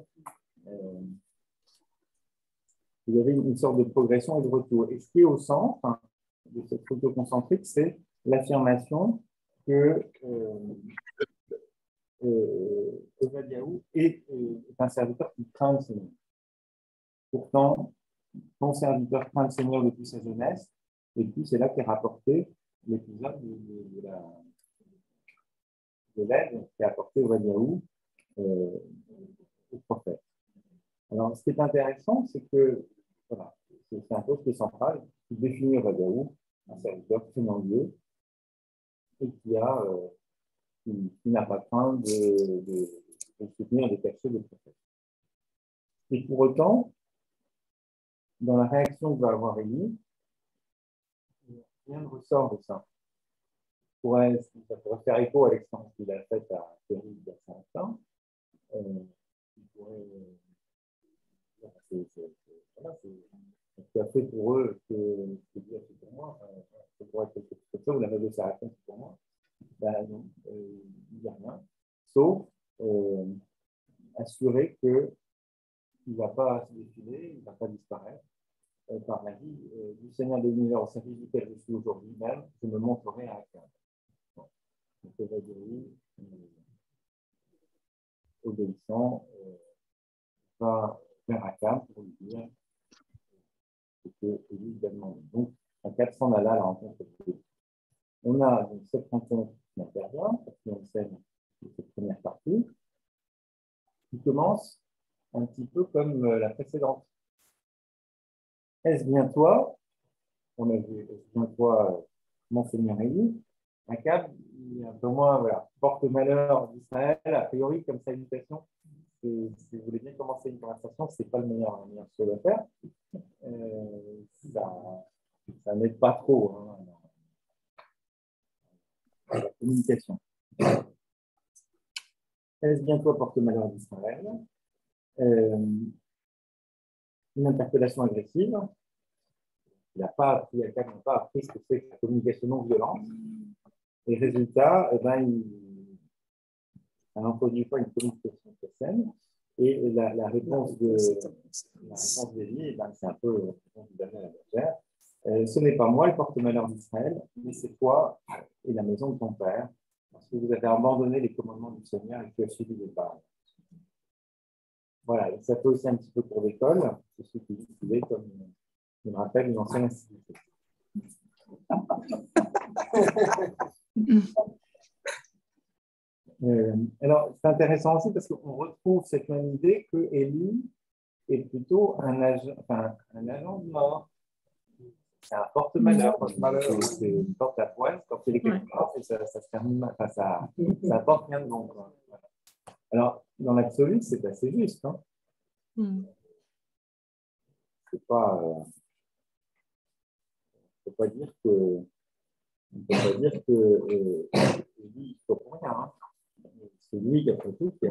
Il y avait une sorte de progression et de retour. Et ce qui est au centre de cette structure concentrique, c'est l'affirmation que un serviteur qui craint le Seigneur. Pourtant, ton serviteur craint le Seigneur depuis sa jeunesse, et puis c'est là qu'est rapporté l'épisode de l'aide qui est apporté au Vadiaou, au prophète. Alors, ce qui est intéressant, c'est que, voilà, c'est un poste qui est central, qui définit au Vadiaou un serviteur craignant Dieu, et qui n'a pas craint de soutenir des percées de prophètes. Et pour autant, dans la réaction que va avoir Élie, rien ne ressort de ça. Ça pourrait faire écho à l'expérience qu'il a faite à Péry il y a 5 ans. Tu as fait pour eux ce que Dieu a fait pour moi. Ça pourrait être quelque chose comme ça, ou la de sa réponse pour moi. Ben non, il n'y a rien. Sauf assurer qu'il ne va pas se défiler, il ne va pas disparaître. Par la vie du Seigneur des univers au service duquel je suis aujourd'hui même, je me montrerai à Akab. Donc, le Vadiaou, obéissant, va vers Akab pour lui dire ce que Élie lui a demandé. Donc, Akab s'en alla à la rencontre de Dieu. On a donc cette rencontre qui intervient, quatrième scène de cette première partie, qui commence un petit peu comme la précédente. Est-ce bien toi, on a vu, est-ce bien toi, mon Seigneur Élie, Akab, il y a un peu moins, voilà, porte-malheur d'Israël, a priori, comme salutation. Si vous voulez bien commencer une conversation, ce n'est pas la meilleure chose à faire. Ça n'aide pas trop dans la communication. Est-ce bien toi, porte-malheur d'Israël? Une interpellation agressive. Il n'a pas appris, Akab n'a pas appris ce que c'est que la communication non violente. Et résultat, il a introduit une communication très saine. Et la réponse d'Élie, c'est un peu la réponse du dernier à la bergère. Ce n'est pas moi le porte-malheur d'Israël, mais c'est toi et la maison de ton père, parce que vous avez abandonné les commandements du Seigneur et que tu as suivi les Baals. Voilà, et ça fait aussi un petit peu cours d'école, c'est ce qui est comme je me rappelle une ancienne institution. Alors, c'est intéressant aussi parce qu'on retrouve cette même idée que Élie est plutôt un agent de mort. C'est un porte-malheur. Porte-malheur, c'est une porte à poil. Quand il est quelque part, ça se termine, ça apporte rien de bon. Voilà. Alors, dans l'absolu, c'est assez juste. Hein. C'est pas. On ne peut pas dire que. Élie, il faut pour rien. Hein. C'est lui, après tout, qui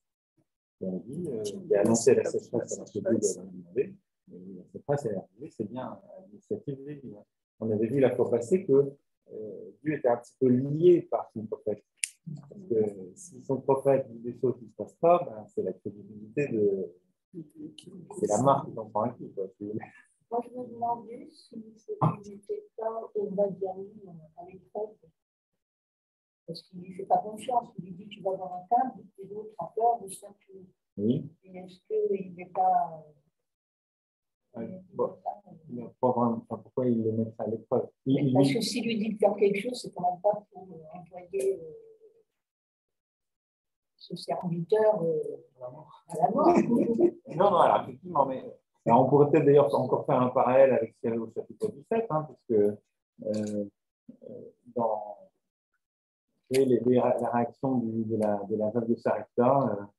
a annoncé la sécheresse alors que Dieu l'avait demandé. La sécheresse est arrivée, c'est bien l'initiative d'Élie. On avait vu la fois passée que Dieu était un petit peu lié par son prophète. Parce que si son prophète dit des choses qui ne se passent pas, c'est la crédibilité c'est la marque d'en prend un coup. Moi, je me demandais si ce n'était pas au Vadiaou à l'épreuve. Parce qu'il ne lui fait pas confiance. Il lui dit tu vas dans la table et l'autre a peur de s'appuyer. Oui. Et est-ce qu'il n'est pas. Pourquoi il le mettrait à l'épreuve? Parce que s'il lui dit de faire quelque chose, c'est quand même pas pour envoyer ce serviteur à la mort. Non, alors effectivement, mais on pourrait peut-être d'ailleurs encore faire un parallèle avec ce qu'il y avait au chapitre 17, hein, parce que dans la réaction de la veuve de Sarepta,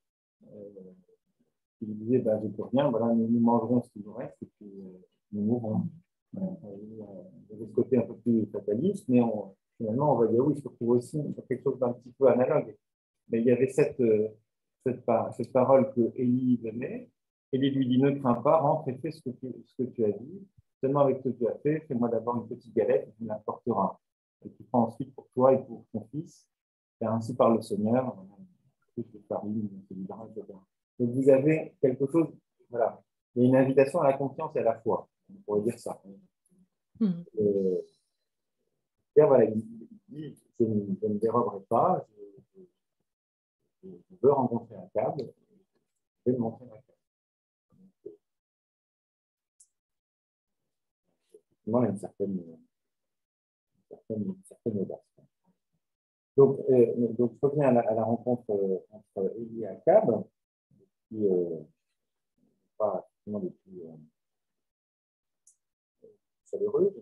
il disait je ne peux rien, voilà, nous mangerons ce qui nous reste et puis nous mourrons. Il y avait ce côté un peu plus fataliste, mais finalement, on va dire oui, il se retrouve aussi sur quelque chose d'un petit peu analogue. Mais il y avait cette parole que Élie donnait. Élie lui dit ne crains pas, rentre et fais ce que tu as dit. Seulement avec ce que tu as fait, fais-moi d'abord une petite galette et tu me l'apporteras. Et tu prends ensuite pour toi et pour ton fils. Car ainsi par le Seigneur, donc vous avez quelque chose, voilà, il y a une invitation à la confiance et à la foi, on pourrait dire ça. Voilà, il dit, je ne déroberai pas, je veux rencontrer Akab, Je vais le montrer ma carte. Effectivement, il y a une certaine audace. Donc, je reviens à la rencontre entre Élie et Akab, qui pas effectivement des plus chaleureuses,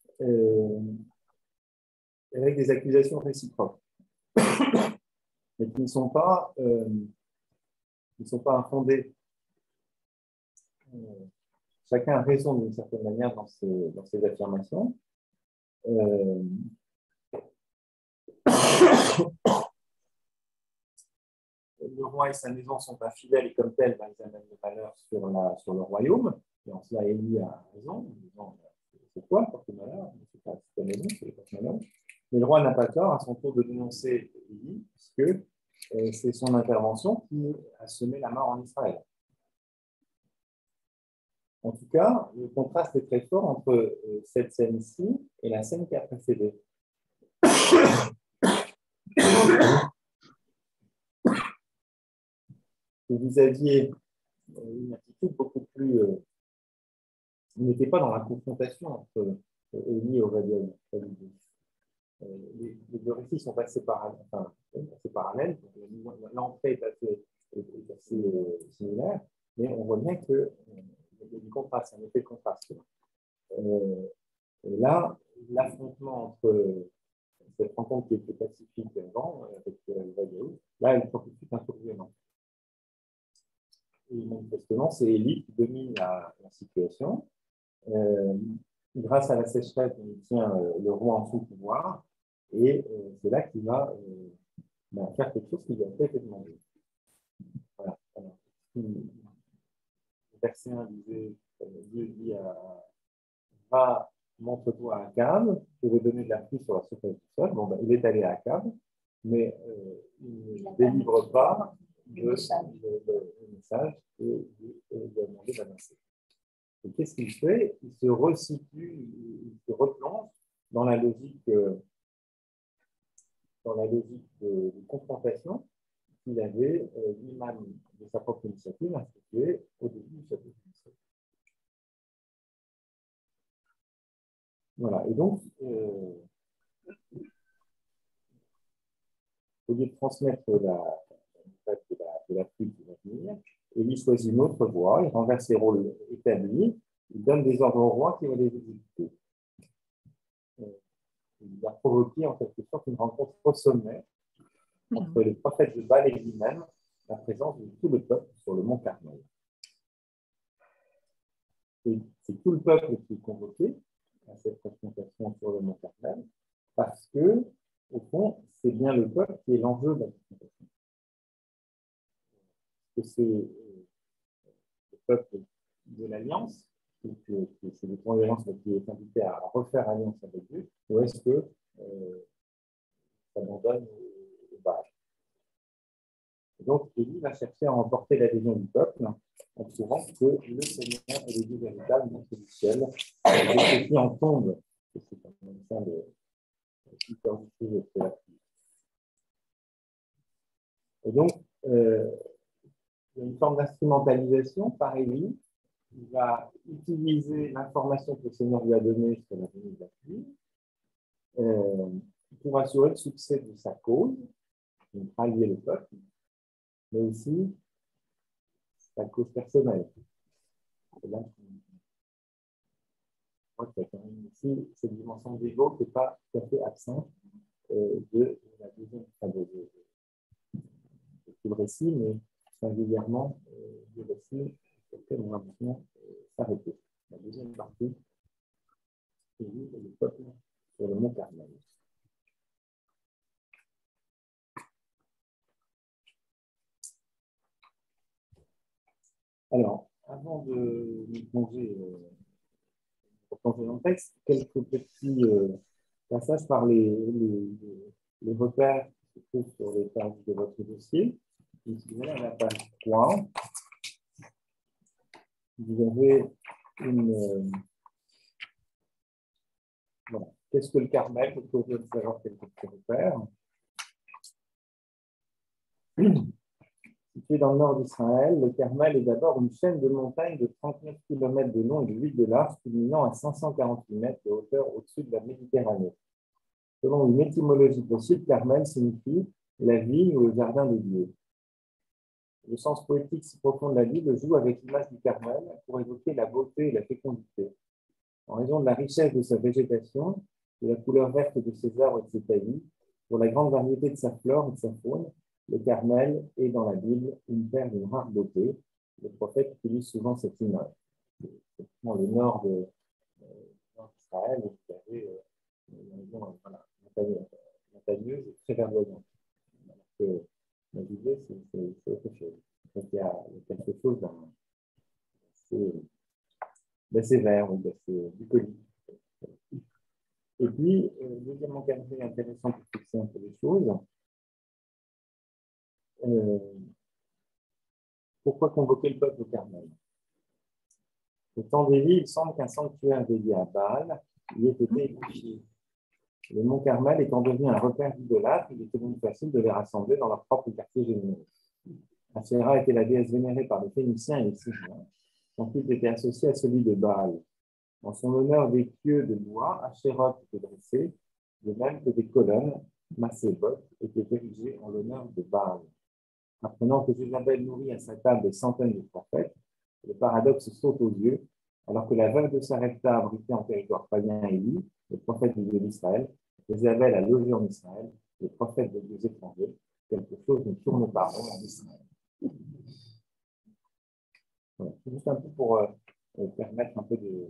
avec des accusations réciproques, mais qui ne sont pas infondées. Chacun a raison d'une certaine manière dans ses affirmations. Le roi et sa maison sont infidèles et comme tels, ils amènent le malheur sur le royaume. Et en cela, Élie a raison. C'est toi, porte malheur, c'est pas ta maison, c'est porte malheur. Mais le roi n'a pas tort à son tour de dénoncer Élie, puisque c'est son intervention qui a semé la mort en Israël. En tout cas, le contraste est très fort entre cette scène-ci et la scène qui a précédé. Vous aviez une attitude beaucoup plus... vous n'étiez pas dans la confrontation entre Élie et Obadiah. Les deux récits sont assez parallèles. L'entrée est assez similaire, mais on voit bien qu'il y a du contraste, un effet de contraste. Et là, l'affrontement entre cette rencontre qui était pacifique avant, avec Obadiah, là, elle prend tout de suite un tour violent. Et manifestement, c'est Élie qui domine la situation. Grâce à la sécheresse, il tient le roi en sous-pouvoir, et c'est là qu'il va faire quelque chose qui lui a été demandé. Voilà. Alors, le verset 1 disait, Dieu dit va, montre-toi à Akab, je vais donner de la pluie sur la surface du sol. Bon, il est allé à Akab, mais il ne délivre pas le message et lui a demandé d'avancer. Et qu'est-ce qu'il fait? Il se resitue, il se replonge dans la logique de confrontation qu'il avait lui-même de sa propre initiative instituée au début du chapitre 17. Voilà, et donc, au lieu de transmettre la pluie qui va venir, il choisit une autre voie, il renverse les rôles établis, il donne des ordres au roi qui va les exécuter. Il va provoquer en quelque sorte une rencontre au sommet entre le prophète de Baal et lui-même, la présence de tout le peuple sur le mont Carmel. Et c'est tout le peuple qui est convoqué à cette confrontation sur le mont Carmel, parce que, au fond, c'est bien le peuple qui est l'enjeu de la confrontation. C'est le peuple de l'Alliance, c'est le point d'alliance qui est invité à refaire alliance avec Dieu, ou est-ce que s'abandonne au Baal. Donc, Élie va chercher à remporter l'adhésion du peuple en trouvant que le Seigneur est le Dieu véritable, non du ciel, et ceux qui en tombent, c'est comme ça le super difficile de la pluie. Et donc, il y a une forme d'instrumentalisation par Élie. Il va utiliser l'information que le Seigneur lui a donnée sur la venue de la pluie pour assurer le succès de sa cause, donc rallier le peuple, mais aussi sa cause personnelle. Et là, je crois qu'il y a quand même ici cette dimension d'ego qui n'est pas tout à fait absente de la deuxième de tout le récit, mais singulièrement du récit sur lequel on va maintenant s'arrêter. La deuxième partie, c'est le peuple sur le mont Carmel. Alors, avant de nous plonger dans le texte, quelques petits passages par les repères qui se trouvent sur les pages de votre dossier. Ici, voilà, à la page 3, vous avez une... voilà. Qu'est-ce que le Carmel? Vous pouvez savoir quelques petits repères. Situé dans le nord d'Israël, le Carmel est d'abord une chaîne de montagnes de 39 km de long et de 8 de large, culminant à 548 mètres de hauteur au-dessus de la Méditerranée. Selon une étymologie possible, Carmel signifie la vigne ou le jardin de Dieu. Le sens poétique si profond de la Bible joue avec l'image du Carmel pour évoquer la beauté et la fécondité. En raison de la richesse de sa végétation, de la couleur verte de ses arbres et de ses taillis, pour la grande variété de sa flore et de sa faune, le Carmel est dans la Bible une terre d'une rare beauté. Le prophète utilise souvent cette image. Dans le nord d'Israël, vous avez une région montagneuse et très verdoyante. Alors que la Judée, c'est autre chose. Donc il y a quelque chose d'assez vert ou d'assez bucolique. Et puis, deuxièmement, caractère intéressant pour fixer un peu les choses. Pourquoi convoquer le peuple au Carmel? Au temps d'Élie, il semble qu'un sanctuaire dédié à Baal y ait été édifié. Le mont Carmel étant devenu un repère d'idolâtres, il était donc facile de les rassembler dans leur propre quartier général. Ashéra était la déesse vénérée par les Phéniciens et les Syriens. Son culte était associé à celui de Baal. En son honneur, des pieux de bois, Ashéroth étaient dressés, de même que des colonnes, Macébot, étaient érigées en l'honneur de Baal. Apprenant que Jézabel nourrit à sa table des centaines de prophètes, le paradoxe saute aux yeux, alors que la veuve de Sarepta abritait en territoire païen Élie, le prophète du Dieu d'Israël, Jézabel a logé en Israël, le prophète de Dieu étrangers. Quelque chose ne tourne pas rond en Israël. Voilà. C'est juste un peu pour permettre un peu de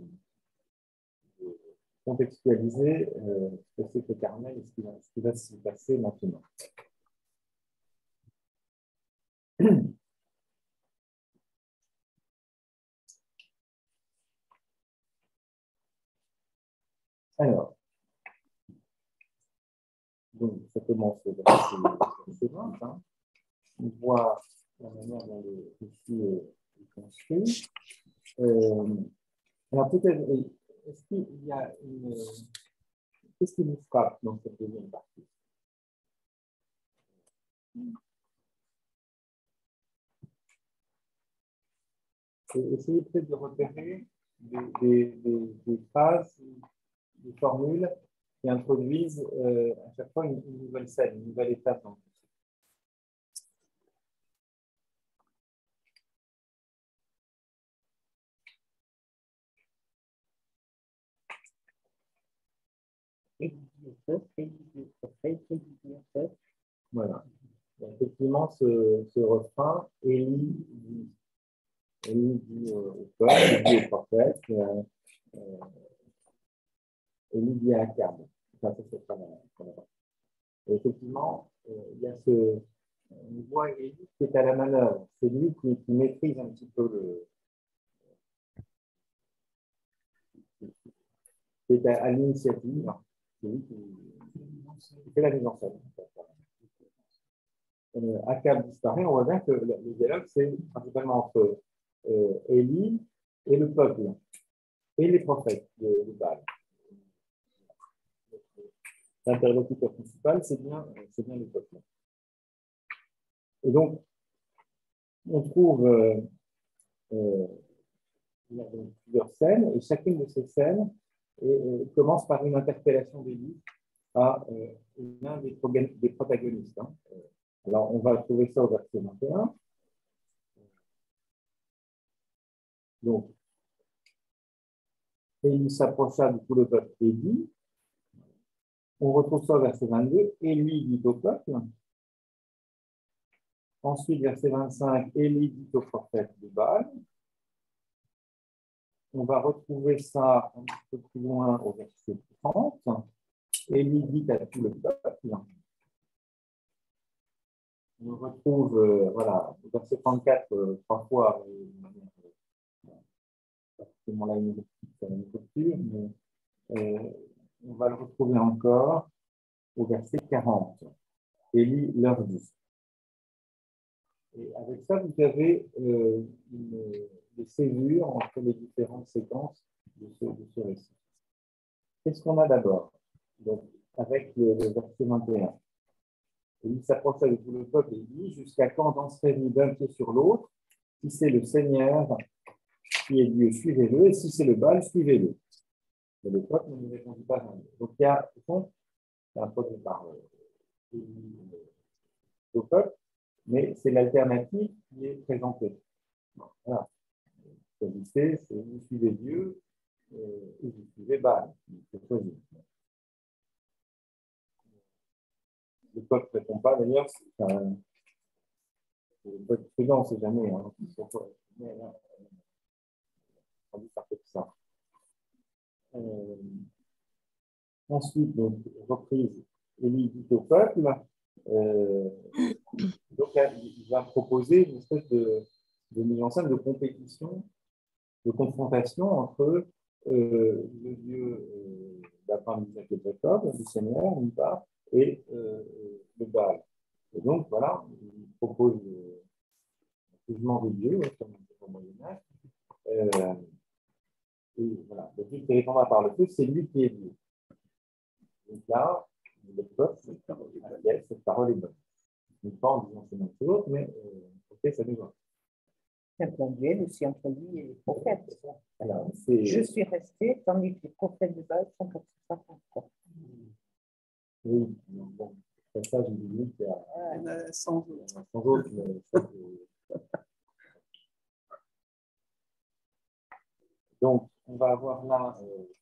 contextualiser ce que c'est que le Carmel et ce qui va se passer maintenant. Alors, donc ça commence au verset 20. Hein. On voit la manière dont le récit est construit. Alors peut-être, est-ce qu'il y a une... Qu'est-ce qui nous frappe dans cette deuxième partie? Essayez peut-être de repérer des phrases, des formules qui introduisent à chaque fois une nouvelle scène, une nouvelle étape dans le voilà. Donc, effectivement, ce refrain, Élie dit au peuple, il dit au prophète, Élie dit à Akab. Enfin, ça, c'est pas mal. Et effectivement, il y a on voit Élie qui est à la manœuvre. C'est lui qui maîtrise un petit peu qui est à l'initiative. C'est lui qui fait la mise en scène. Akab disparaît, on voit bien que le dialogue, c'est principalement entre Élie et le peuple, et les prophètes de Baal. L'interlocuteur principal, c'est bien le peuple. Et donc, on trouve plusieurs scènes, et chacune de ces scènes commence par une interpellation d'Élie à l'un des protagonistes. Hein. Alors, on va trouver ça au verset 21. Donc, Élie s'approcha du coup le peuple et dit, on retrouve ça au verset 22, Élie dit au peuple. Ensuite, verset 25, Élie dit au prophète de Baal. On va retrouver ça un petit peu plus loin au verset 30. Élie dit à tout le peuple. On retrouve, voilà, au verset 34, 3 fois, forcément là, une rupture, mais on va le retrouver encore au verset 40. Élie leur dit. Et avec ça, vous avez des césures entre les différentes séquences de ce récit. Qu'est-ce qu'on a d'abord? Donc, avec le verset 21. Et il s'approcha de tout le peuple et dit, jusqu'à quand danserez-vous d'un pied sur l'autre? Si c'est le Seigneur qui est Dieu, suivez-le, et si c'est le Baal, suivez-le. Mais le peuple ne lui répondit pas rien. Donc il y a, au fond, c'est un peu par au peuple, mais c'est l'alternative qui est présentée. Voilà. C'est vous suivez Dieu ou vous suivez Baal. Le peuple ne répond pas, d'ailleurs, le peuple prudent, on ne sait jamais. Hein, on dit ça comme ça. Ensuite, donc, reprise, Élie dit au peuple, donc il va proposer une espèce de mise en scène de compétition, de confrontation entre le Dieu d'Abraham, d'Isaac et de Jacob, du Seigneur, d'une part, et le Baal. Et donc, voilà, il propose le jugement de Dieu, comme au Moyen-Âge. Et voilà, le Dieu qui répondra par le feu, c'est lui qui est Dieu. Donc là, le peuple, cette parole est bonne. Une pas en disant c'est même chose, mais ok, ça nous va. C'est un plan duel aussi entre lui et les prophètes. Alors, je suis resté, tandis que les prophètes de Baal sont comme ça. Oui, bon, comme ça, j'ai dit qu'il y a sans autre. Sans autre, mais donc, on va avoir là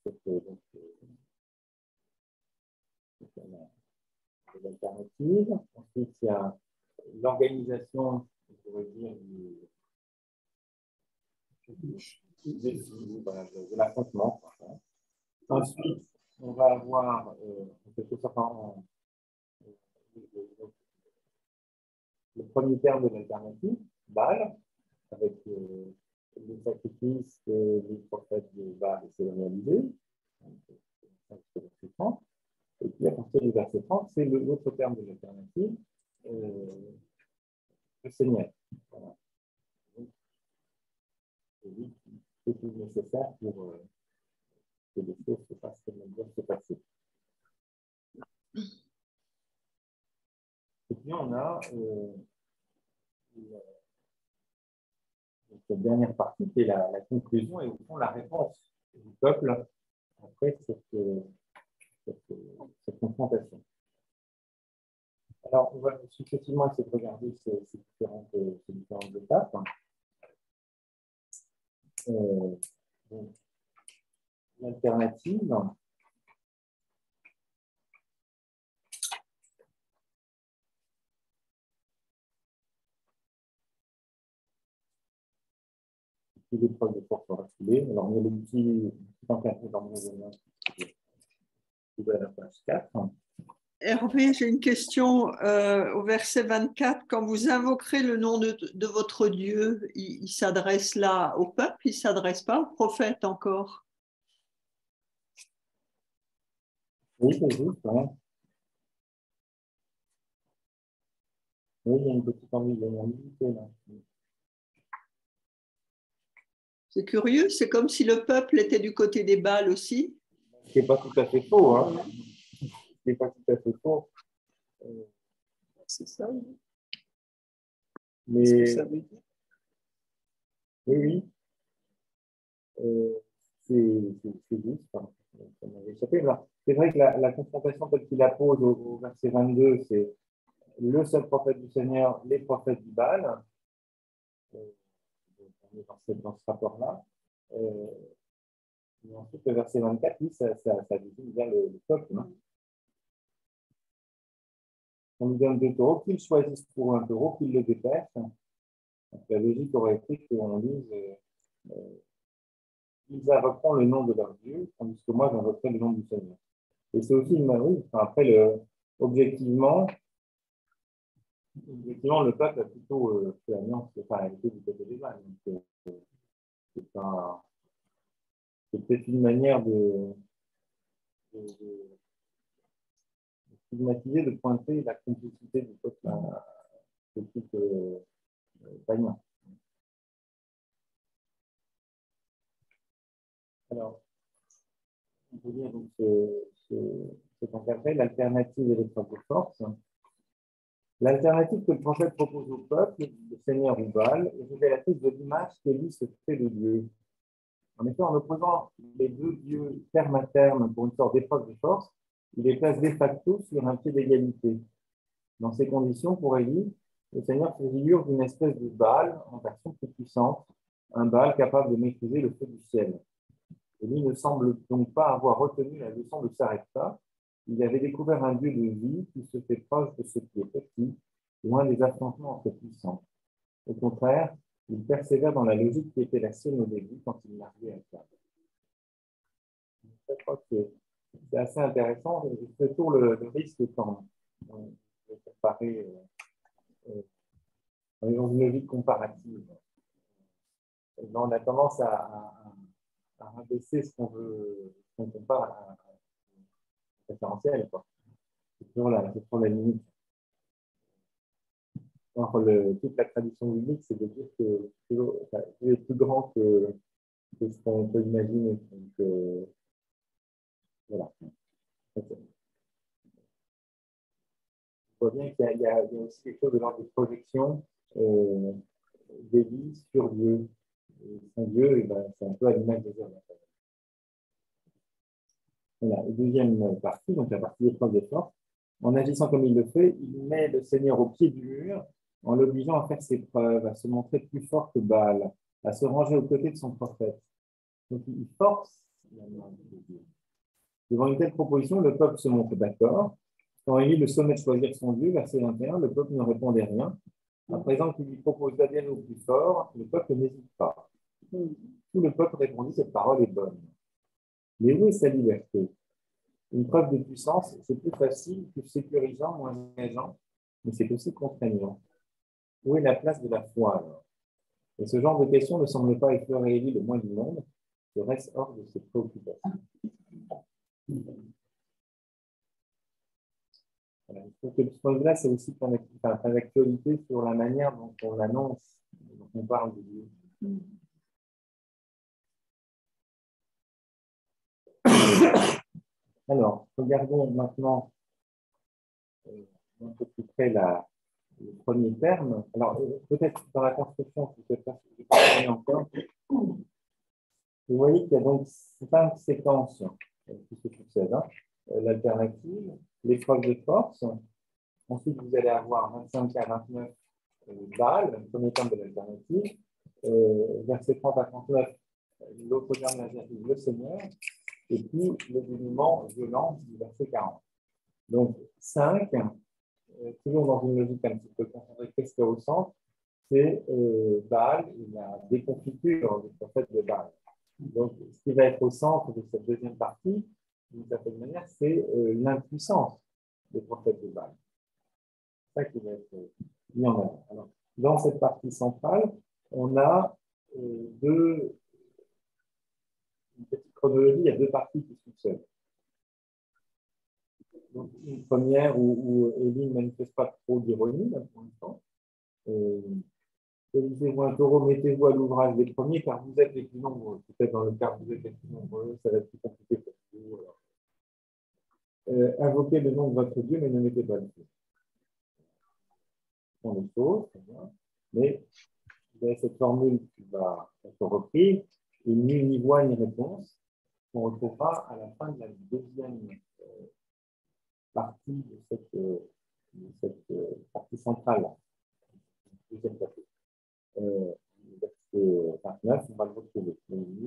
l'alternative. Ensuite, il y a l'organisation, je pourrais dire, de l'affrontement. Ensuite, on va avoir en quelque sorte le premier terme de l'alternative, Baal, avec les sacrifices que les prophètes de Baal essaient de réaliser. Et puis à partir du verset 30, c'est l'autre terme de l'alternative, le Seigneur. Voilà. C'est lui qui fait tout le nécessaire pour que les choses se passent comme elles doivent se passer. Et puis on a cette dernière partie qui est la conclusion et au fond la réponse du peuple après cette confrontation. Alors, on va successivement essayer de regarder ces différentes étapes. L'alternative. L'épreuve de force reculée. Alors, on a le petit encadré dans mon événement qui est à la page 4. Hervé, j'ai une question au verset 24. Quand vous invoquerez le nom de votre Dieu, il s'adresse là au peuple, il ne s'adresse pas au prophète encore. Oui, c'est juste. Hein. Oui, il y a une petite ambiguïté là. C'est curieux, c'est comme si le peuple était du côté des Baals aussi. Ce n'est pas tout à fait faux. Hein. Ce n'est pas tout à fait faux. C'est ça, oui. Mais... Ce que ça veut dire. Oui, oui. C'est juste. Hein. C'est vrai que la confrontation telle qu'il la pose au verset 22, c'est le seul prophète du Seigneur, les prophètes du Baal. On est dans ce rapport-là. Et ensuite, le verset 24, oui, ça désigne bien le peuple. Hein. On nous donne 2 taureaux, qu'ils choisissent pour un taureau, qu'ils le dépêchent. Donc, la logique aurait été qu'on dise ils invoqueront le nom de leur Dieu, tandis que moi, j'invoquerai le nom du Seigneur. Et c'est aussi une oui, après, objectivement, le peuple a plutôt fait alliance, enfin, été du côté des Baals. Donc, c'est peut-être une manière de stigmatiser, de pointer la complicité du peuple politique païen. Alors, on peut dire donc cet encadré, l'alternative et l'épreuve de force. L'alternative que le prophète propose au peuple, le Seigneur ou Baal, est révélatrice de l'image qu'Élie se fait de Dieu. En effet, en opposant les deux dieux terme à terme pour une sorte d'épreuve de force, il les place de facto sur un pied d'égalité. Dans ces conditions, pour Élie, le Seigneur se figure d'une espèce de Baal en version plus puissante, un Baal capable de maîtriser le feu du ciel. Élie ne semble donc pas avoir retenu la leçon de Sarepta. Il avait découvert un Dieu de vie qui se fait proche de ce qui est petit, loin des affrontements entre puissants. Au contraire, il persévère dans la logique qui était la sienne au début quand il n'arrivait à table. Je crois que c'est assez intéressant. C'est toujours le risque quand on veut comparer dans une logique comparative. On a tendance à rabaisser ce qu'on veut, ce qu'on compare à un référentiel. C'est toujours la limite. Or, toute la tradition biblique, c'est de dire que Dieu est plus grand que ce qu'on peut imaginer. Donc, voilà. Okay. On voit bien qu'il y a aussi quelque chose de l'ordre de projection d'Élie sur Dieu. Et son Dieu, ben, c'est un peu à l'image des hommes. Voilà. Et deuxième partie, donc la partie épreuve des forces. En agissant comme il le fait, il met le Seigneur au pied du mur en l'obligeant à faire ses preuves, à se montrer plus fort que Baal, à se ranger aux côtés de son prophète. Donc il force la main de Dieu. Devant une telle proposition, le peuple se montre d'accord. Quand Élie le sommet de choisir son Dieu, verset 21, le peuple ne répondait rien. À présent qu'il lui propose d'adhérer au plus fort, le peuple n'hésite pas. Tout le peuple répondit, cette parole est bonne. Mais où est sa liberté? Une preuve de puissance, c'est plus facile, plus sécurisant, moins engageant, mais c'est aussi contraignant. Où est la place de la foi alors? Et ce genre de questions ne semble pas effleurer Élie le moins du monde, il reste hors de ses préoccupations. Voilà. Je trouve que ce point-là, c'est aussi plein d'actualité sur la manière dont on annonce, dont on parle de Dieu. Alors, regardons maintenant un peu plus près le premier terme. Alors, peut-être dans la construction, je ne sais pas si je vais encore. Vous voyez qu'il y a donc 5 séquences qui se succèdent. L'alternative, l'épreuve de force. Ensuite, vous allez avoir 25 à 29 Baal, le premier terme de l'alternative. Verset 30 à 39, l'autre terme de l'alternative, le Seigneur. Et puis, le dénouement violent du verset 40. Donc, 5, toujours dans une logique un petit peu concentrée, qu'est-ce qu'il y a au centre? C'est Baal et la déconfiture du prophète de Baal. Donc, ce qui va être au centre de cette deuxième partie, d'une certaine manière, c'est l'impuissance des prophètes de Baal. C'est ça qui va être mis en avant. Alors, dans cette partie centrale, on a une petite chronologie, il y a 2 parties qui succèdent. Donc, une première où Élie ne manifeste pas trop d'ironie, pour l'instant. Élisez-vous un taureau, mettez-vous à l'ouvrage des premiers, car vous êtes les plus nombreux. Peut-être dans le cas où vous êtes les plus nombreux, ça va être plus compliqué pour vous. Invoquez le nom de votre Dieu, mais ne mettez pas le feu. Ce sont des choses, mais vous avez cette formule qui va être reprise, et ni ni voix ni réponse, qu'on retrouvera à la fin de la deuxième partie de cette partie centrale. Deuxième partie. Verset 29, on va le retrouver.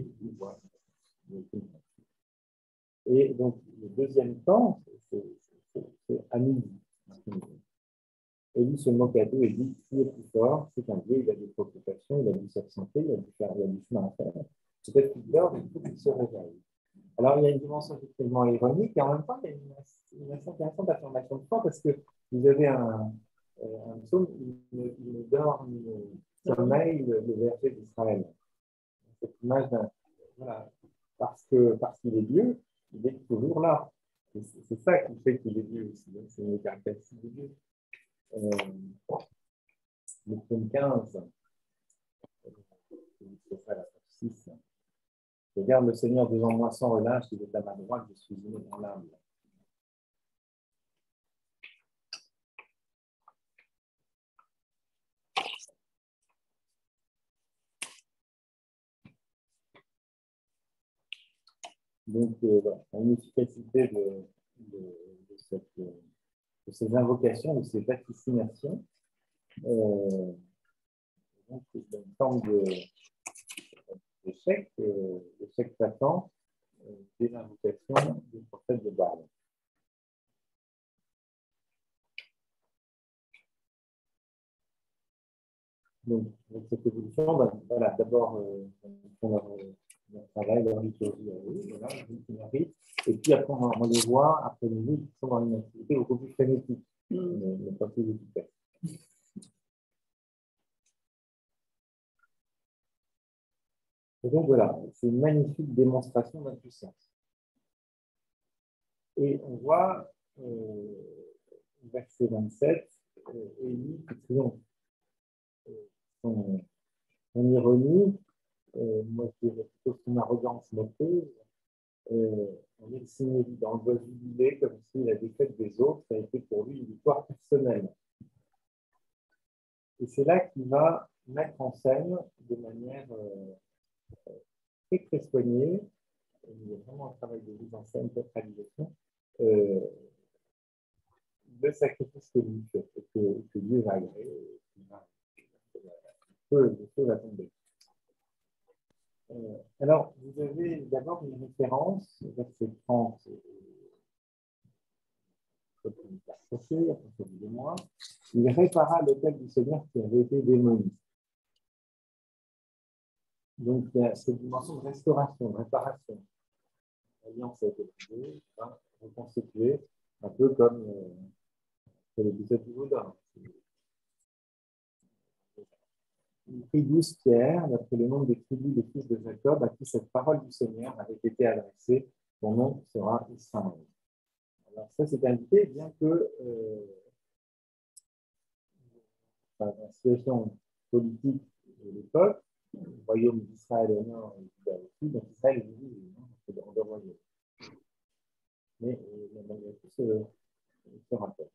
Et donc, le deuxième temps, c'est à midi. Élie se moque à d'eux et dit, qui est plus fort? C'est un Dieu, il a des préoccupations, il a dû s'absenter, il a du chemin à faire. Peut-être qu'il dort, il faut qu'il se réveille. Alors, il y a une dimension effectivement ironique et en même temps, il y a une assez intéressante affirmation de foi parce que vous avez un psaume, il ne dort ni sommeil le berger d'Israël. Cette image voilà, parce qu'il est Dieu, il est toujours là. C'est ça qui fait qu'il est Dieu aussi. C'est une caractéristique de Dieu. Le psaume 15, c'est ça la page 6. Je garde le Seigneur devant moi sans relâche, il est à ma droite, je suis inébranlable. Donc, voilà, une efficacité de ces invocations, de ces vaticinations. Donc, c'est une forme d'échec patent des invocations du prophète de Baal. Donc, cette évolution, voilà, d'abord, on travaille dans liturgie, voilà, et puis après, on les voit après les qui sont dans une activité beaucoup plus frénétique, mais pas plus efficace. Et donc voilà, c'est une magnifique démonstration d'impuissance. Et on voit, verset 27, Élie qui triomphe. Son ironie, moi je dirais plutôt son arrogance moqueuse, on est signé dans le doigt jubilé comme si la défaite des autres a été pour lui une victoire personnelle. Et c'est là qu'il va mettre en scène de manière très très soignée, il y a vraiment un travail de mise en scène, de réalisation, le sacrifice que lui fait, que Dieu va agréer, le feu va tomber. Alors, vous avez d'abord une référence, verset 30, il répara l'autel du Seigneur qui avait été démoli. Donc, il y a cette dimension de restauration, de réparation. L'alliance a été brisée, reconstituée, un peu comme l'épisode du Vaudin. Il prit 12 pierres, d'après le nombre des tribus des fils de Jacob, à qui cette parole du Seigneur avait été adressée. Son nom sera Israël. Alors, ça, c'est indiqué, bien que dans la situation politique de l'époque, le royaume d'Israël au nord et Juda au sud, donc Israël est divisé dans deux royaumes. Mais malgré tout, ce rapport.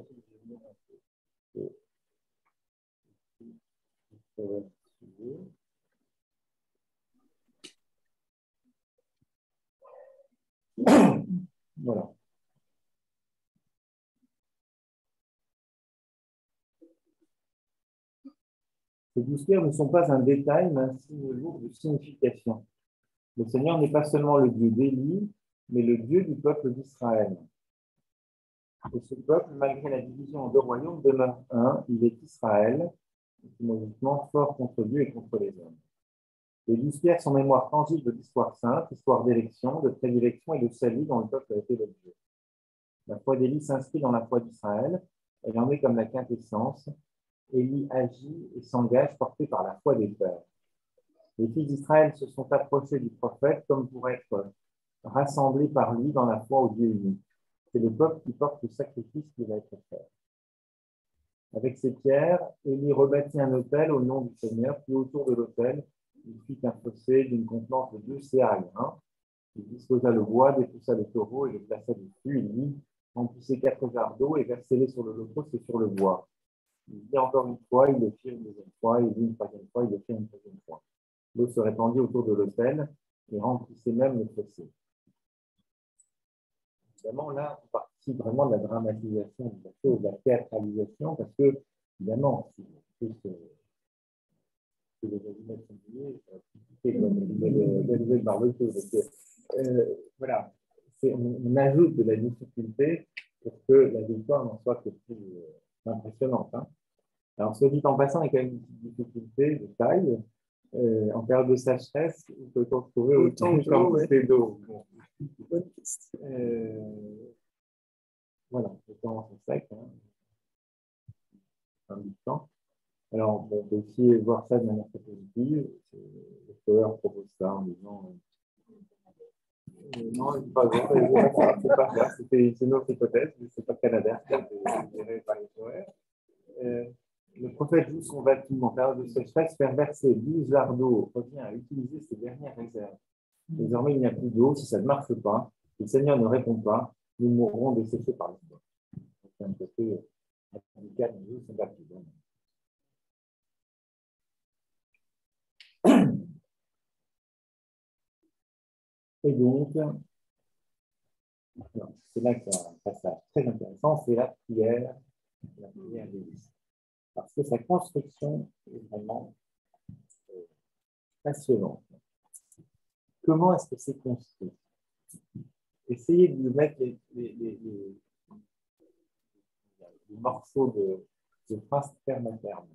Voilà. Ces 12 pierres ne sont pas un détail, mais un signe lourd de signification. Le Seigneur n'est pas seulement le Dieu d'Élie, mais le Dieu du peuple d'Israël. Et ce peuple, malgré la division en deux royaumes, demeure un. Il est Israël, étymologiquement fort contre Dieu et contre les hommes. Les 12 pierres sont mémoire tangible de l'histoire sainte, histoire d'élection, de prédilection et de salut dont le peuple a été l'objet. La foi d'Élie s'inscrit dans la foi d'Israël. Elle en est comme la quintessence. Élie agit et s'engage porté par la foi des pères. Les fils d'Israël se sont approchés du prophète comme pour être rassemblés par lui dans la foi au Dieu unique. C'est le peuple qui porte le sacrifice qui va être fait. Avec ces pierres, Élie rebâtit un autel au nom du Seigneur, puis autour de l'autel, il fit un fossé d'une contenance de 2 CA. Il disposa le bois, dépoussa le taureau et le plaça dessus. Il dit, remplissez 4 jarres d'eau et versez-les sur le holocauste et sur le bois. Il dit encore une fois, il le fit une deuxième fois, il dit une troisième fois, il le fit une troisième fois. L'eau se répandit autour de l'autel et remplissait même le fossé. Évidemment, là, on participe vraiment de la dramatisation de la chose, de la théâtralisation, parce que, évidemment, c'est les animaux sont liés, c'est compliqué de barbecue. Voilà, on ajoute de la difficulté pour que la victoire n'en soit que plus impressionnante. Alors, soit dit en passant, il y a quand même une petite difficulté de taille. En période de sécheresse, il peut trouver autant de quantité d'eau. Bon. Voilà, le temps c'est sec. Alors, on peut aussi voir ça de manière très positive. Le Power propose ça en disant non, c'est pas vrai, c'est pas ça. C'est une autre hypothèse, mais c'est pas Canada qui a été géré par les Power. Le prophète joue son bâtiment en période de sécheresse, faire verser 12 jarres d'eau, revient à utiliser ses dernières réserves. Désormais, il n'y a plus d'eau. Si ça ne marche pas, le Seigneur ne répond pas, nous mourrons desséchés par le feu. C'est un côté radical, mais c'est pas plus bon. Et donc, c'est là qu'il y a un passage très intéressant, c'est la prière d'Élie. Parce que sa construction est vraiment passionnante. Comment est-ce que c'est construit? Essayez de mettre les morceaux de phrases terme à terme.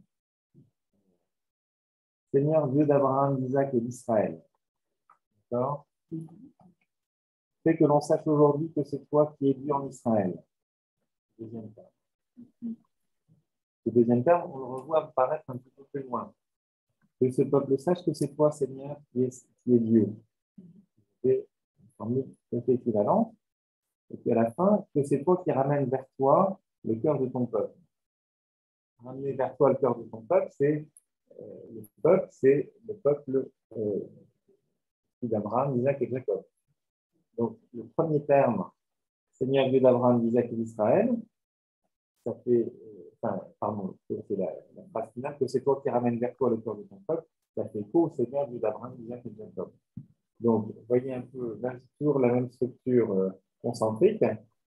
Seigneur, Dieu d'Abraham, d'Isaac et d'Israël. D'accord? Fais que l'on sache aujourd'hui que c'est toi qui es Dieu en Israël. Deuxième terme. Le deuxième terme, on le revoit apparaître un petit peu plus loin. Que ce peuple sache que c'est toi, Seigneur, qui est Dieu. C'est une formule tout à fait équivalente. Et puis à la fin, que c'est toi qui ramènes vers toi le cœur de ton peuple. Ramener vers toi le cœur de ton peuple, c'est le peuple d'Abraham, d'Isaac et Jacob. Donc, le premier terme, Seigneur Dieu d'Abraham, d'Isaac et d'Israël, ça fait, c'est la phrase finale, que c'est toi qui ramènes vers toi le cœur de ton peuple, ça fait écho, Seigneur Dieu d'Abraham, d'Isaac et de Jacob. Donc, vous voyez un peu, toujours la même structure concentrique.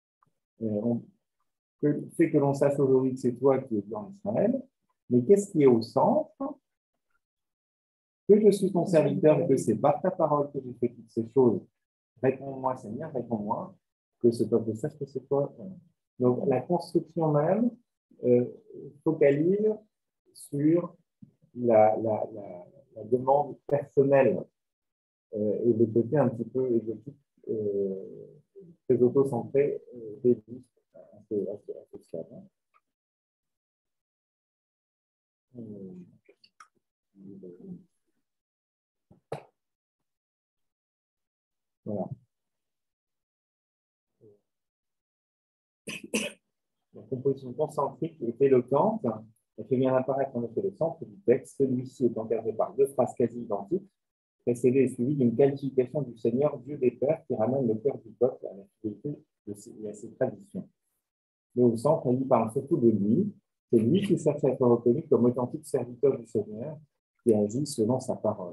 Fait que l'on sache aujourd'hui que c'est toi qui es Dieu en Israël, mais qu'est-ce qui est au centre? Que je suis ton serviteur et que c'est par ta parole que j'ai fait toutes ces choses. Réponds-moi, Seigneur, réponds-moi, que ce peuple sache que c'est toi. Donc, la construction même focalise sur la demande personnelle et le côté un petit peu exotique, très auto-centré d'Élie à ce stade. Voilà. La composition concentrique est éloquente. Elle fait bien apparaître en effet le centre du texte. Celui-ci est encadré par deux phrases quasi identiques, précédées et suivies d'une qualification du Seigneur, Dieu des Pères, qui ramène le cœur du peuple à la fidélité et à ses traditions. Mais au centre, il parle surtout de lui. C'est lui qui cherche à être reconnu comme authentique serviteur du Seigneur, qui agit selon sa parole.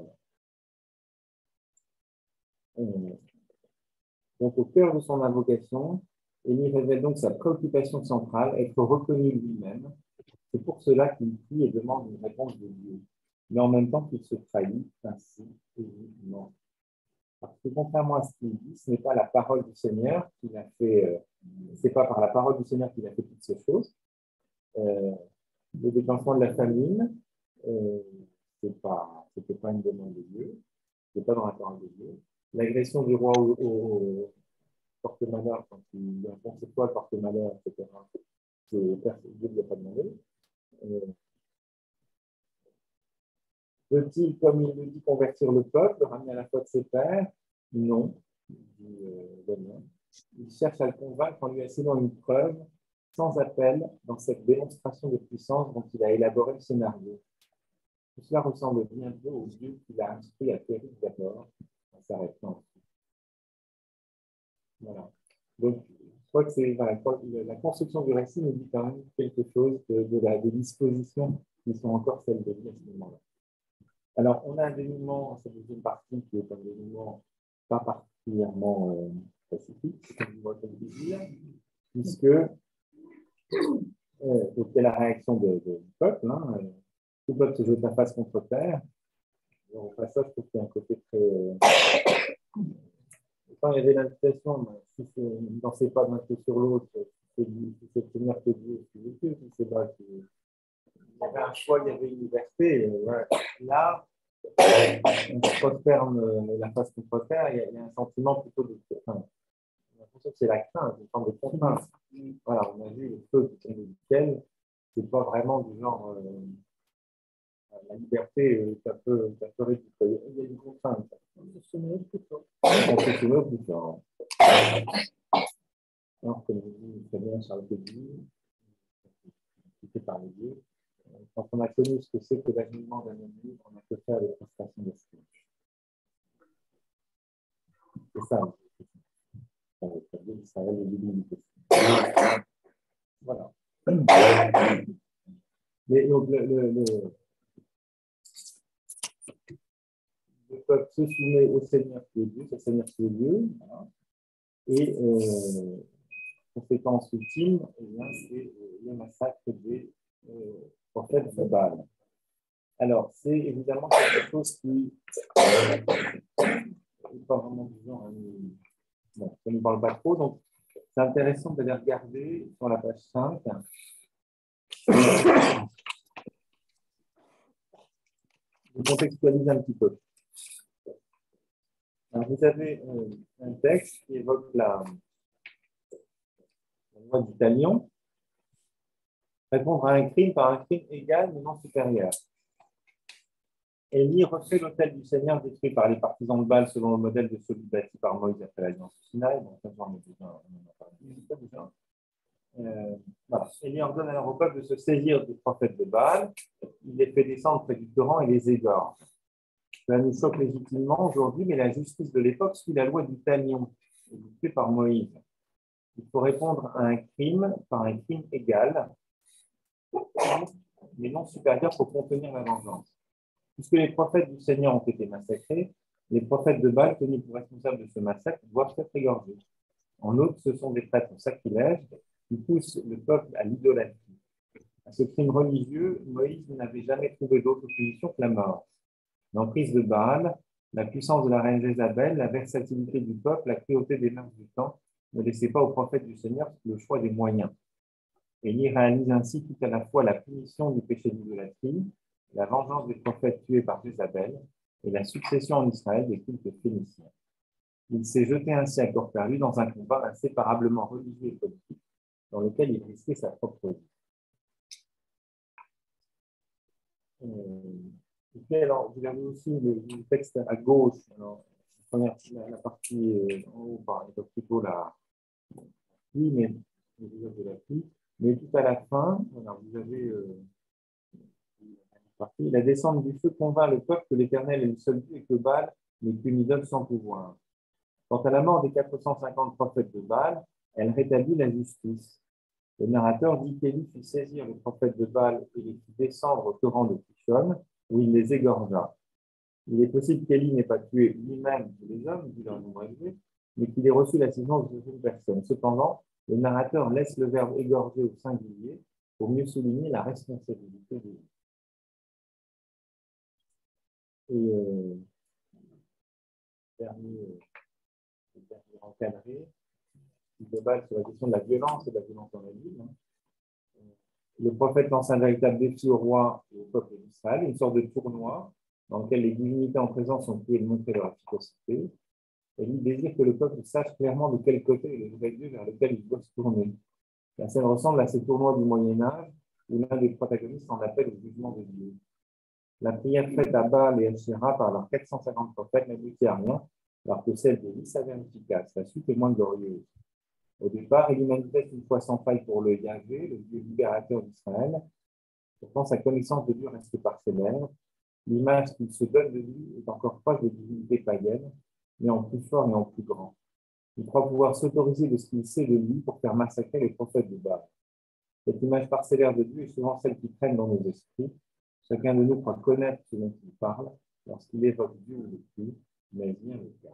Donc, au cœur de son invocation, Élie révèle donc sa préoccupation centrale, être reconnu lui-même. C'est pour cela qu'il prie et demande une réponse de Dieu, mais en même temps qu'il se trahit ainsi uniquement. Parce que contrairement à ce qu'il dit, ce n'est pas la parole du Seigneur qui l'a fait, c'est pas par la parole du Seigneur qu'il a fait toutes ces choses. Le déclenchement de la famine, c'était pas une demande de Dieu, c'était pas dans la parole de Dieu. L'agression du roi au porte-malheur, quand il lui répond c'est toi le porte-malheur, etc. Dieu ne l'a pas demandé. Veut-il, comme il le dit, convertir le peuple, ramener à la foi de ses pères? Non, dit Damien. Il cherche à le convaincre en lui assénant une preuve sans appel dans cette démonstration de puissance dont il a élaboré le scénario. Tout cela ressemble bien peu au Dieu qu'il a instruit à périr d'abord, en s'arrêtant. Voilà. Donc, je crois que c'est la construction du récit nous dit quand même quelque chose des dispositions qui sont encore celles de Dieu à ce moment-là. Alors, on a un dénouement, cette deuxième partie, qui est un dénouement pas particulièrement pacifique, comme je dire, puisque c'est la réaction du peuple. Hein, tout le peuple se jette la face contre terre. Au passage, je trouve qu'il y a un côté très. Quand il y avait l'invitation, si ne dansez pas d'un pied sur l'autre, c'est le Seigneur que Dieu, si c'est pas que. Il y avait un choix, il y avait une liberté. Là, on se referme la face contre terre, il y a un sentiment plutôt de. Enfin, j'ai l'impression que c'est la crainte, une forme de contrainte. Voilà, on a vu le feu qui tombe du ciel, c'est pas vraiment du genre. La liberté, ça peut réduire. Il y a une contrainte. C'est mieux plutôt. C'est mieux plutôt. Alors, comme je dis, très bien, Charles Pédy, cité par les dieux. Quand on a connu ce que c'est que l'alignement d'un homme libre, on a que faire les prestations d'esprit. C'est ça. Ça va les divinité. Voilà. Mais donc, le peuple se soumet au Seigneur qui est Dieu, c'est le Seigneur qui est Dieu. Voilà. Et conséquence ultime, c'est le massacre des prophètes de Baal. Alors, c'est évidemment quelque chose qui n'est pas vraiment du genre. Bon, ça ne nous parle pas trop, donc c'est intéressant d'aller regarder sur la page 5. Je contextualise un petit peu. Alors, vous avez un texte qui évoque la loi du talion. Répondre à un crime par un crime égal mais non supérieur. Élie refait l'autel du Seigneur détruit par les partisans de Baal selon le modèle de celui bâti par Moïse après l'alliance du Sinaï. Bon, ça, j'en ai déjà. Voilà. Élie ordonne alors au peuple de se saisir des prophètes de Baal. Il les fait descendre près du torrent et les égorge. Cela nous choque légitimement aujourd'hui, mais la justice de l'époque suit la loi du talion, édictée par Moïse. Il faut répondre à un crime par un crime égal, mais non supérieur pour contenir la vengeance. Puisque les prophètes du Seigneur ont été massacrés, les prophètes de Baal, tenus pour responsables de ce massacre, doivent être égorgés. En outre, ce sont des prêtres sacrilèges qui poussent le peuple à l'idolâtrie. À ce crime religieux, Moïse n'avait jamais trouvé d'autre punition que la mort. L'emprise de Baal, la puissance de la reine Jézabel, la versatilité du peuple, la cruauté des mœurs du temps ne laissaient pas aux prophètes du Seigneur le choix des moyens. Élie réalise ainsi tout à la fois la punition du péché d'idolâtrie, la vengeance des prophètes tués par Jézabel et la succession en Israël des cultes phéniciens. Il s'est jeté ainsi à corps perdu dans un combat inséparablement religieux et politique dans lequel il risquait sa propre vie. Et puis, alors, vous avez aussi le texte à gauche, alors, la partie en haut, plutôt la pluie, mais de la pluie, mais tout à la fin, alors, vous avez la descente du feu convainc le peuple que l'Éternel est le seul Dieu et que Baal n'est qu'une idole sans pouvoir. Quant à la mort des 450 prophètes de Baal, elle rétablit la justice. Le narrateur dit qu'Élie fit saisir les prophètes de Baal et les fit descendre au torrent de Kishon, où il les égorgea. Il est possible qu'Élie n'ait pas tué lui-même tous les hommes, vu leur nombre élevé, mais qu'il ait reçu l'assistance d'une personne. Cependant, le narrateur laisse le verbe égorger au singulier pour mieux souligner la responsabilité d'Élie. Et dernier encadré, qui débat sur la question de la violence et de la violence dans la ville. Le prophète lance un véritable défi au roi et au peuple d'Israël, une sorte de tournoi dans lequel les divinités en présence sont priées de montrer leur efficacité. Et il désire que le peuple sache clairement de quel côté est le vrai Dieu vers lequel il doit se tourner. La scène ressemble à ces tournois du Moyen-Âge où l'un des protagonistes en appelle au jugement de Dieu. La prière faite à Baal et Asherah par leurs 450 prophètes n'aboutit à rien, alors que celle d'Élie s'avère efficace. La suite est moins glorieuse. Au départ, Élie manifeste une foi sans faille pour le Yahvé, le Dieu libérateur d'Israël. Pourtant, sa connaissance de Dieu reste parcellaire. L'image qu'il se donne de lui est encore proche des divinités païennes, mais en plus fort et en plus grand. Il croit pouvoir s'autoriser de ce qu'il sait de lui pour faire massacrer les prophètes de Baal. Cette image parcellaire de Dieu est souvent celle qui traîne dans nos esprits. Chacun de nous croit connaître ce dont il parle lorsqu'il évoque Dieu ou le Christ, mais bien le cas.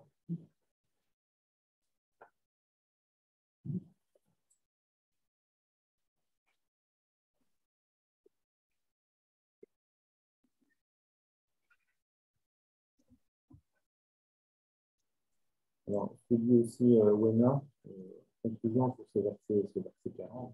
Alors, je dis aussi Wena, conclusion sur ce verset 40.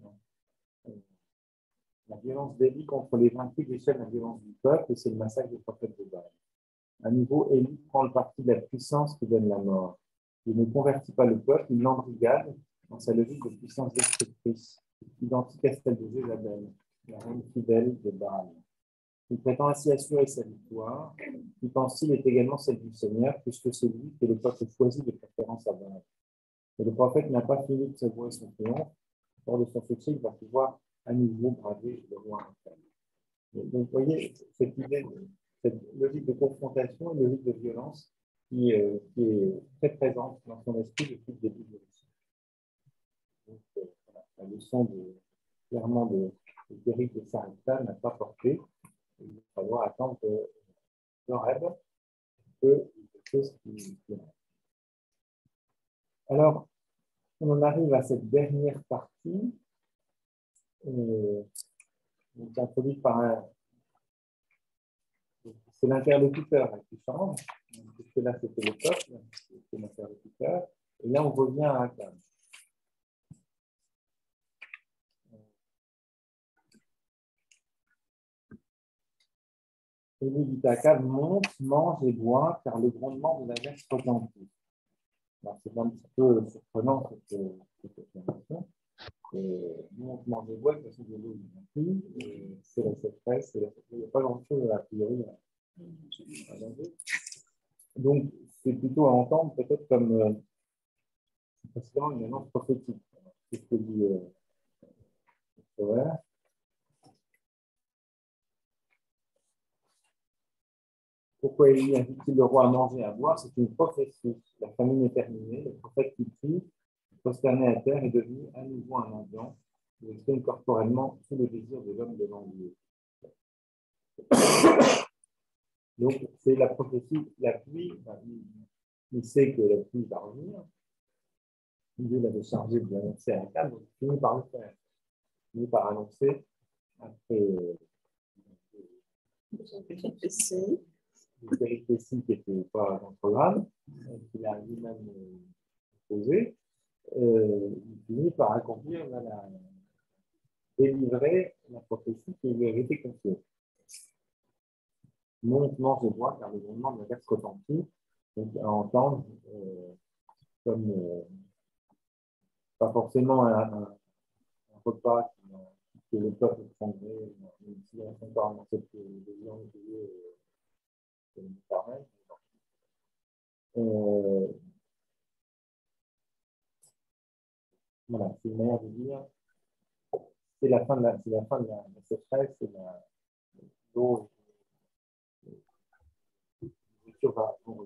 La violence d'Élie contre les vaincus déchaîne la violence du peuple et c'est le massacre des prophètes de Baal. À nouveau, Élie prend le parti de la puissance qui donne la mort. Il ne convertit pas le peuple, il l'embrigade dans sa logique de puissance destructrice, identique à celle de Jézabel, la reine fidèle de Baal. Il prétend ainsi assurer sa victoire, qui pense-t-il est également celle du Seigneur, puisque c'est lui que le peuple choisit de préférence à Baal. Et le prophète n'a pas fini de savourer son triomphe. Lors de son succès, il va pouvoir à nouveau braver le roi infâme. Donc, vous voyez, cette idée, cette logique de confrontation, une logique de violence qui est très présente dans son esprit depuis le début de l'histoire. Donc, voilà, la leçon clairement de Eric de Sarita n'a pas porté. Il va falloir attendre Joreb que chose qui... Alors, on en arrive à cette dernière partie, donc introduite par un... C'est l'interlocuteur qui change, puisque là c'était le peuple, c'est l'interlocuteur, et là on revient à Akab. Et lui dit à Akab, monte, mange et bois, car le grondement de la mer retentit. C'est un petit peu surprenant cette affirmation. Monte, mange et bois, parce que de l'eau, il n'y a plus, c'est la sécheresse, il n'y a pas grand-chose a priori à manger. Donc, c'est plutôt à entendre peut-être comme une annonce prophétique. C'est ce que dit Sauer. Pourquoi Élie invite-t-il le roi à manger et à boire? C'est une prophétie. La famine est terminée. Le prophète qui prie, prosterné à terre, est devenu à nouveau un mendiant. Il exprime corporellement tous les désirs de l'homme devant Dieu. Donc, c'est la prophétie. La pluie, il sait que la pluie va revenir. Dieu l'avait chargé de l'annoncer à Akab, donc il finit par le faire. Il finit par annoncer après une péripétie qui n'était pas dans le programme, qu'il a lui-même posé, il finit par accomplir, délivrer la prophétie qui lui avait été confiée. Monte, mange et bois, car le grondement de la terre retentit. Donc, à entendre comme pas forcément un repas que le peuple prendrait, même si on est encore dans cette viande de l'Éternel. Voilà, c'est une manière de dire, c'est la fin de la sécheresse, c'est l'eau, va revenir.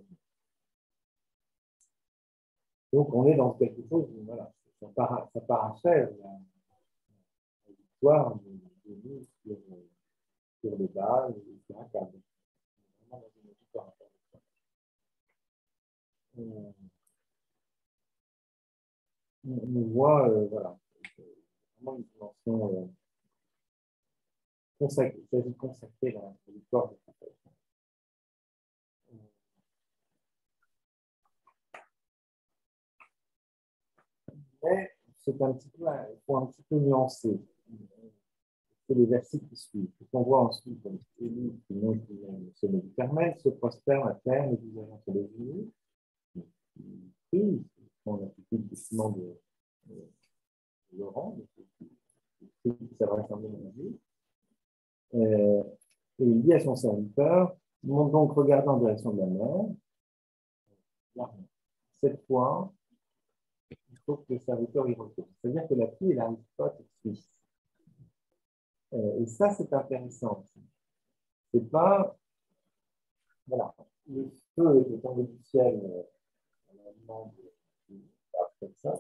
Donc, on est dans quelque chose où, voilà, ça parachève la victoire de nous sur le bas et sur un câble. Vraiment dans une victoire intéressante. On voit, voilà, vraiment une dimension consacrée, il s'agit de consacrer la victoire de prophète. Mais c'est un petit peu, il faut un petit peu nuancer. C'est les versets qui suivent. On voit ensuite Élie qui monte le sommet du Carmel, se prosterne à terre, le visage entre les genoux, il prend l'attitude justement de Laurent, qui s'adresse à mon Dieu. Et il dit à son serviteur, monte donc regarder en direction de la mer. Là, cette fois, il faut que le serviteur y retourne. C'est-à-dire que la pluie, elle n'arrive pas tout de suite. Et ça, c'est intéressant. C'est pas, voilà, le feu est tombé du ciel, comme ça.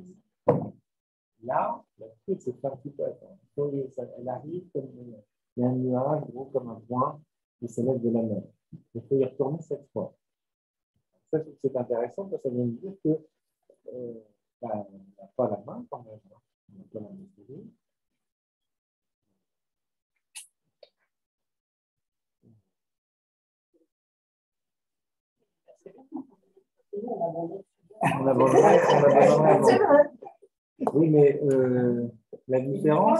Là, la pluie se fait un petit peu attendre. Elle arrive comme il y a un nuage gros comme un point qui s'élève de la mer. Il faut y retourner cette fois. Ça, c'est intéressant parce que ça veut dire que on n'a pas la main quand même. On n'a pas la main. On abandonnerait. Oui, mais la différence,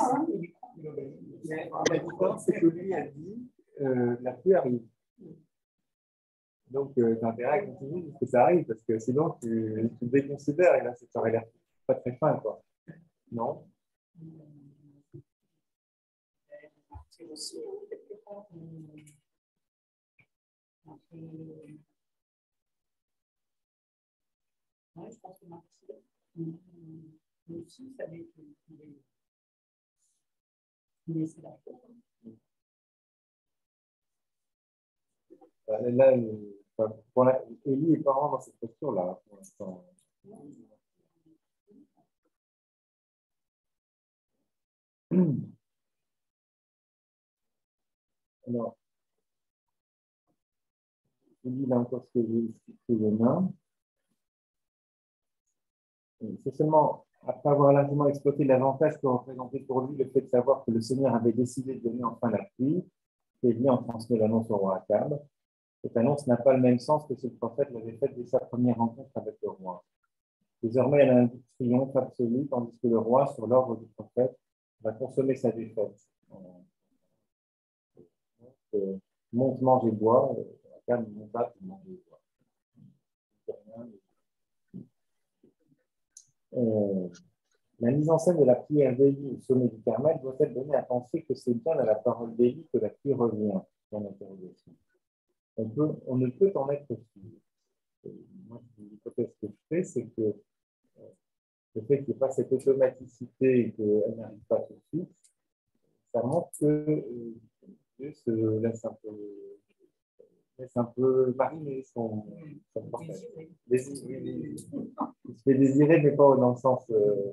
c'est que lui a dit la pluie arrive. Donc, tu as intérêt à continuer jusqu'à ce que ça arrive, parce que sinon, tu te déconsidères, et là, ça aurait l'air pas très fin, quoi. Non? C'est aussi, quelque part, oui, je pense que Martin, aussi, ça avait été laissé la Là, Élie n'est pas vraiment dans cette posture-là, pour l'instant. Alors, je lis là encore ce que j'ai expliqué demain. C'est seulement après avoir largement exploité l'avantage que représentait pour lui le fait de savoir que le Seigneur avait décidé de donner enfin la pluie, qu'Élie en transmet l'annonce au roi Akab. Cette annonce n'a pas le même sens que si le prophète l'avait faite dès sa première rencontre avec le roi. Désormais, elle a un triomphe absolu, tandis que le roi, sur l'ordre du prophète, va consommer sa défaite. Monte, mange et bois, Akab monta pour manger et boire. La mise en scène de la prière d'Élie au sommet du Carmel doit être donnée à penser que c'est bien à la parole d'Élie que la pluie revient dans l'interrogation. On ne peut en être sûr. Moi, l'hypothèse que je fais, c'est que le fait qu'il n'y ait pas cette automaticité et qu'elle n'arrive pas tout de suite, ça montre que Dieu se laisse un peu mariner son prophète. Il se fait désirer, mais pas dans le sens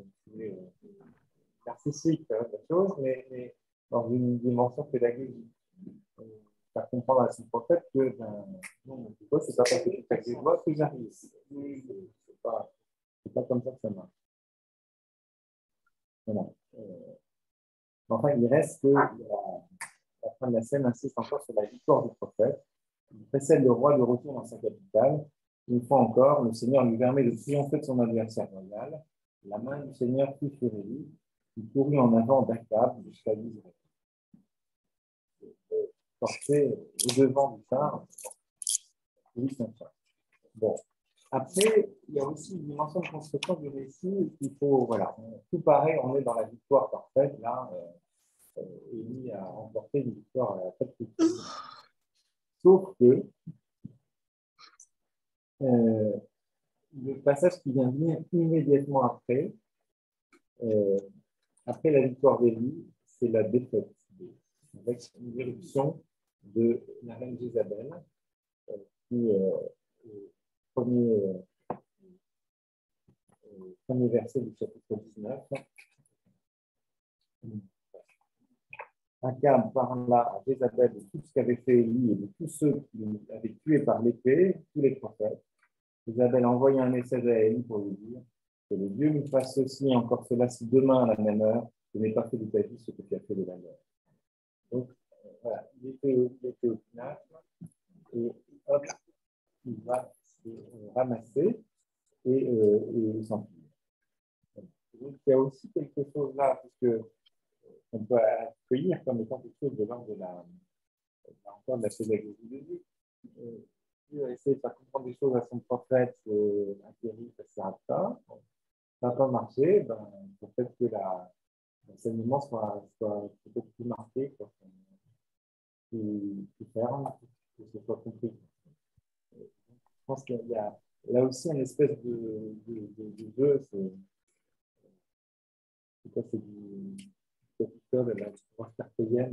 narcissique de la chose, mais dans une dimension pédagogique. Faire comprendre à son prophète que non, c'est pas parce que tu fais des voix que j'arrive. C'est pas comme ça que ça marche. Voilà. Enfin, il reste que la fin de la scène insiste encore sur la victoire du prophète. Il précède le roi de retour dans sa capitale. Une fois encore, le Seigneur lui permet de triompher de son adversaire royal. La main du Seigneur fut sur Élie, qui courut en avant d'Akab jusqu'à l'Israël. Porté au-devant du phare, bon. Après, il y a aussi une dimension de construction du récit. Il faut, voilà, tout pareil, on est dans la victoire parfaite. Là, Élie a remporté une victoire à la tête de tout. Sauf que le passage qui vient de venir immédiatement après, après la victoire d'Élie, c'est la défaite, avec une éruption de la reine Jézabel, qui premier verset du chapitre 19. Akab parla à Jézabel de tout ce qu'avait fait Élie et de tous ceux qui avaient tué par l'épée, tous les prophètes. Jézabel a envoyé un message à Élie pour lui dire que le Dieu nous fasse ceci et encore cela si demain à la même heure, je n'ai pas fait de ta vie ce que tu as fait de la leur. Donc, voilà, il était au final et hop, il va se ramasser et s'enfuir. Donc, il y a aussi quelque chose là, puisque on peut accueillir comme étant quelque chose de l'ordre de la pédagogie de Dieu. Dieu a essayé de faire comprendre des choses à son prophète, acquérir, etc. Ça n'a pas marché, peut-être que l'enseignement soit peut-être plus marqué, plus ferme, que ce soit compris. Je pense qu'il y a là aussi une espèce de jeu, c'est du capital de la droite cartésienne,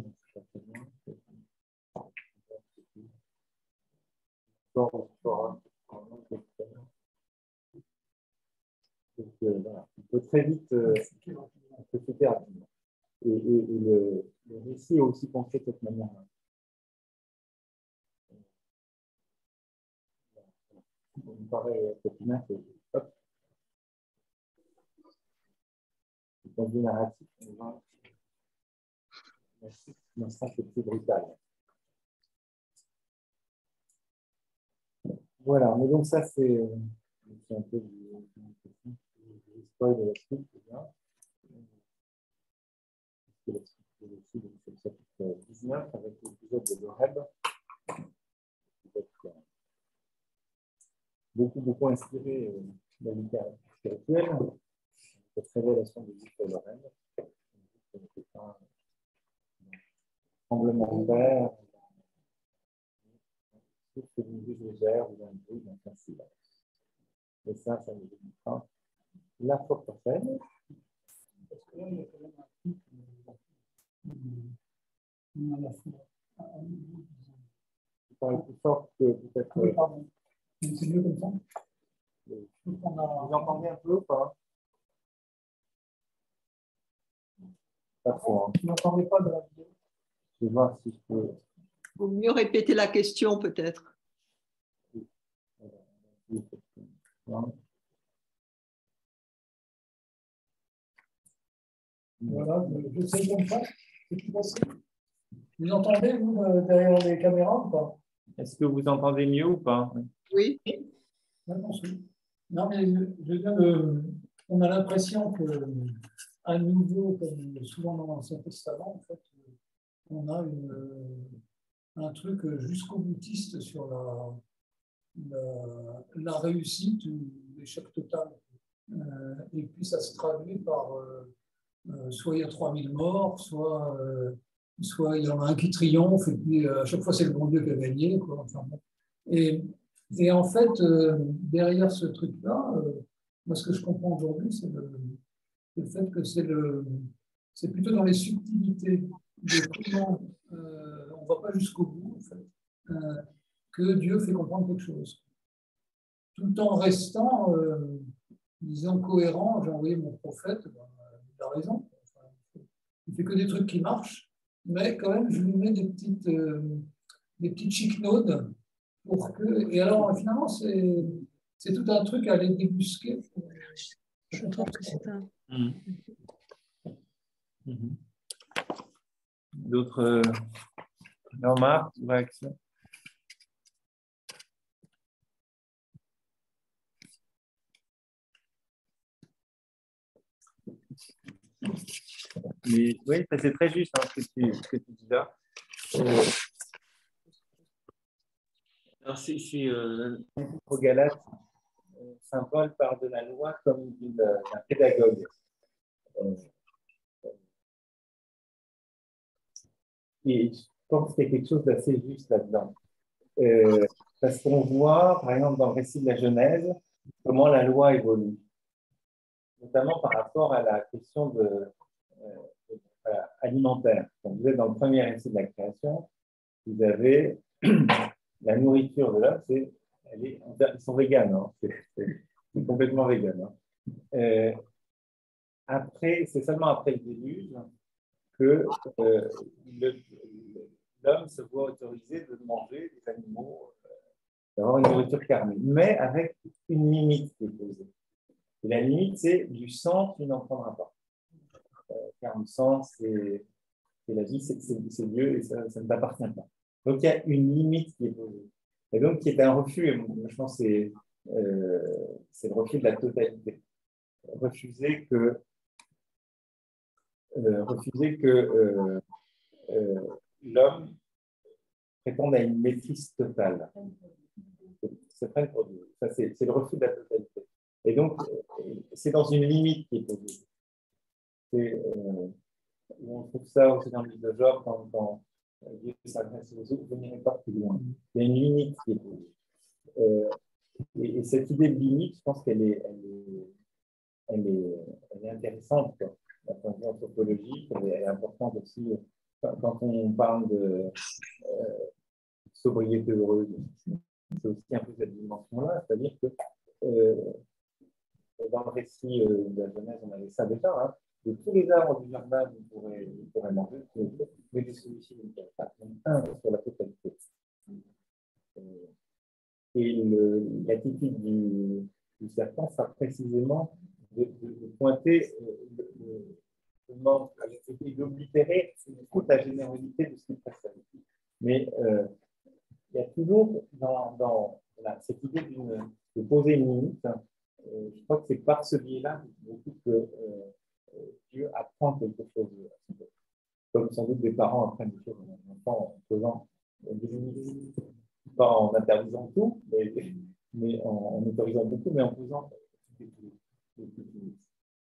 donc, voilà. On peut très vite on peut se perdre. Et le récit est aussi pensé de cette manière-là. On me paraît pertinent que hop, dans une narrative, on va un sens plus brutal. Voilà, mais donc ça c'est un peu du spoil de la suite, c'est bien. C'est le chapitre 19 avec l'épisode de l'Oreb. Beaucoup inspiré de la littérature spirituelle, cette révélation de l'Oreb. C'est un tremblement de terre, c'est une buse légère ou d'un bruit, d'un silence. Et ça nous démontrera la forte scène. Parce que là, il y a quand même un truc qui paraît plus fort que peut-être. Pardon. C'est mieux comme ça. Vous entendez un peu ou pas? Pas trop. Vous n'entendez pas de la vidéo? Je vais voir si je peux. Il vaut mieux répéter la question peut-être. Voilà, je sais comme ça. Vous entendez, vous, derrière les caméras ou pas? Est-ce que vous entendez mieux ou pas? Oui. Non, mais on a l'impression qu'à nouveau, comme souvent dans l'Ancien Testament, en fait, on a un truc jusqu'au boutiste sur la réussite ou l'échec total. Et puis ça se traduit par soit il y a 3000 morts, soit il y en a un qui triomphe, et puis à chaque fois c'est le bon Dieu qui a gagné, quoi. Enfin, bon. Et en fait, derrière ce truc-là, moi ce que je comprends aujourd'hui, c'est le fait que c'est plutôt dans les subtilités de comment on ne va pas jusqu'au bout, en fait, que Dieu fait comprendre quelque chose. Tout en restant, disons, cohérent. J'ai envoyé mon prophète, il a raison. Enfin, il fait que des trucs qui marchent, mais quand même, je lui mets des petites chiquenaudes pour que. Et alors, finalement, c'est tout un truc à aller débusquer. Je trouve que c'est un. D'autres remarques ou réactions? Mais, oui, c'est très juste hein, ce que tu dis là. Alors, c'est au Galates, Saint Paul parle de la loi comme d'un pédagogue. Et je pense qu'il y a quelque chose d'assez juste là-dedans. Parce qu'on voit, par exemple, dans le récit de la Genèse, comment la loi évolue, notamment par rapport à la question alimentaire. Quand vous êtes dans le premier récit de la création, vous avez la nourriture de l'homme, ils sont véganes, hein, c'est complètement vegan. Hein. Après, c'est seulement après le déluge que l'homme se voit autorisé de manger des animaux, d'avoir une nourriture carnée, mais avec une limite qui est posée. Et la limite, c'est du sang, tu n'en prendras pas. Car le sang, c'est la vie, c'est Dieu et ça ne t'appartient pas. Donc, il y a une limite qui est posée. Et donc, qui est un refus, et je pense que c'est le refus de la totalité. Refuser que l'homme réponde à une maîtrise totale. C'est le refus de la totalité. Et donc, c'est dans une limite qui est posée. On trouve ça aussi dans le livre de Job, quand Dieu s'adresse aux autres, vous n'irez pas plus loin. Il y a une limite qui est posée. Et cette idée de limite, je pense qu'elle est intéressante, quoi. D'un point de vue anthropologique, elle est importante aussi quand on parle de sobriété heureuse. C'est aussi un peu cette dimension-là, c'est-à-dire que dans le récit de la Genèse, on avait ça déjà, hein, de tous les arbres du jardin, vous pourrez manger, mais de celui-ci, vous ne pourrez pas. Un sur la totalité. Et l'attitude du serpent, ça précisément de pointer le manque, d'oblitérer toute la générosité de ce qui précède. Mais il y a toujours dans cette idée de poser une limite, je crois que c'est par ce biais-là que Dieu apprend quelque chose. Comme sans doute des parents apprennent des choses à un enfant en posant des limites, pas en interdisant tout, mais en autorisant beaucoup, mais en posant des limites.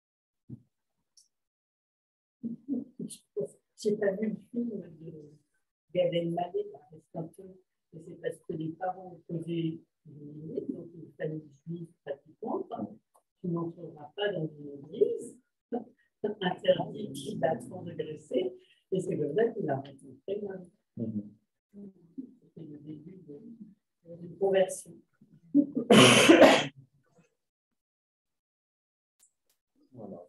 J'ai pas vu le film de Gad Elmaleh, par exemple, c'est parce que les parents ont posé des limites, donc une famille juive pratiquante, tu n'entreras pas dans une église, interdit d'être dégraissé, et c'est comme ça qu'il a rencontré C'était le début d'une conversion. Voilà.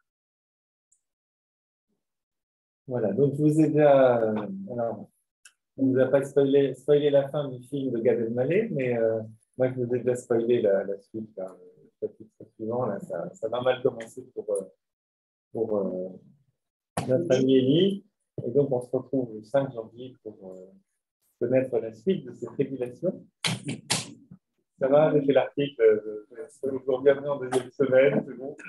Voilà, donc je vous ai déjà. Alors, On ne nous a pas spoilé la fin du film de Gad Elmaleh, mais moi, je vous ai déjà spoilé la suite. Là, le chapitre suivant, là, ça va mal commencer pour notre ami Élie. Et donc, on se retrouve le 5 janvier pour connaître la suite de cette régulation. Ça va, j'ai fait l'article. Je vous reviendrai en deuxième semaine, c'est bon.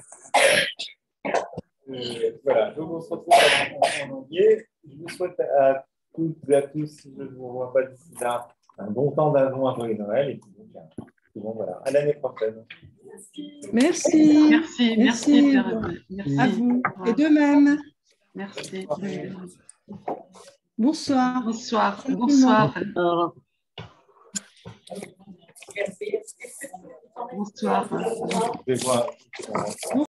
Voilà, donc on se retrouve en janvier. Je vous souhaite à toutes et à tous, je ne vous vois pas d'ici là, un bon temps d'avant à joyeux Noël. Et puis, bon, voilà, à l'année prochaine. Merci. Merci. À vous. Et de même. Merci. Bonsoir. Bonsoir. Bonsoir. Je vais voir.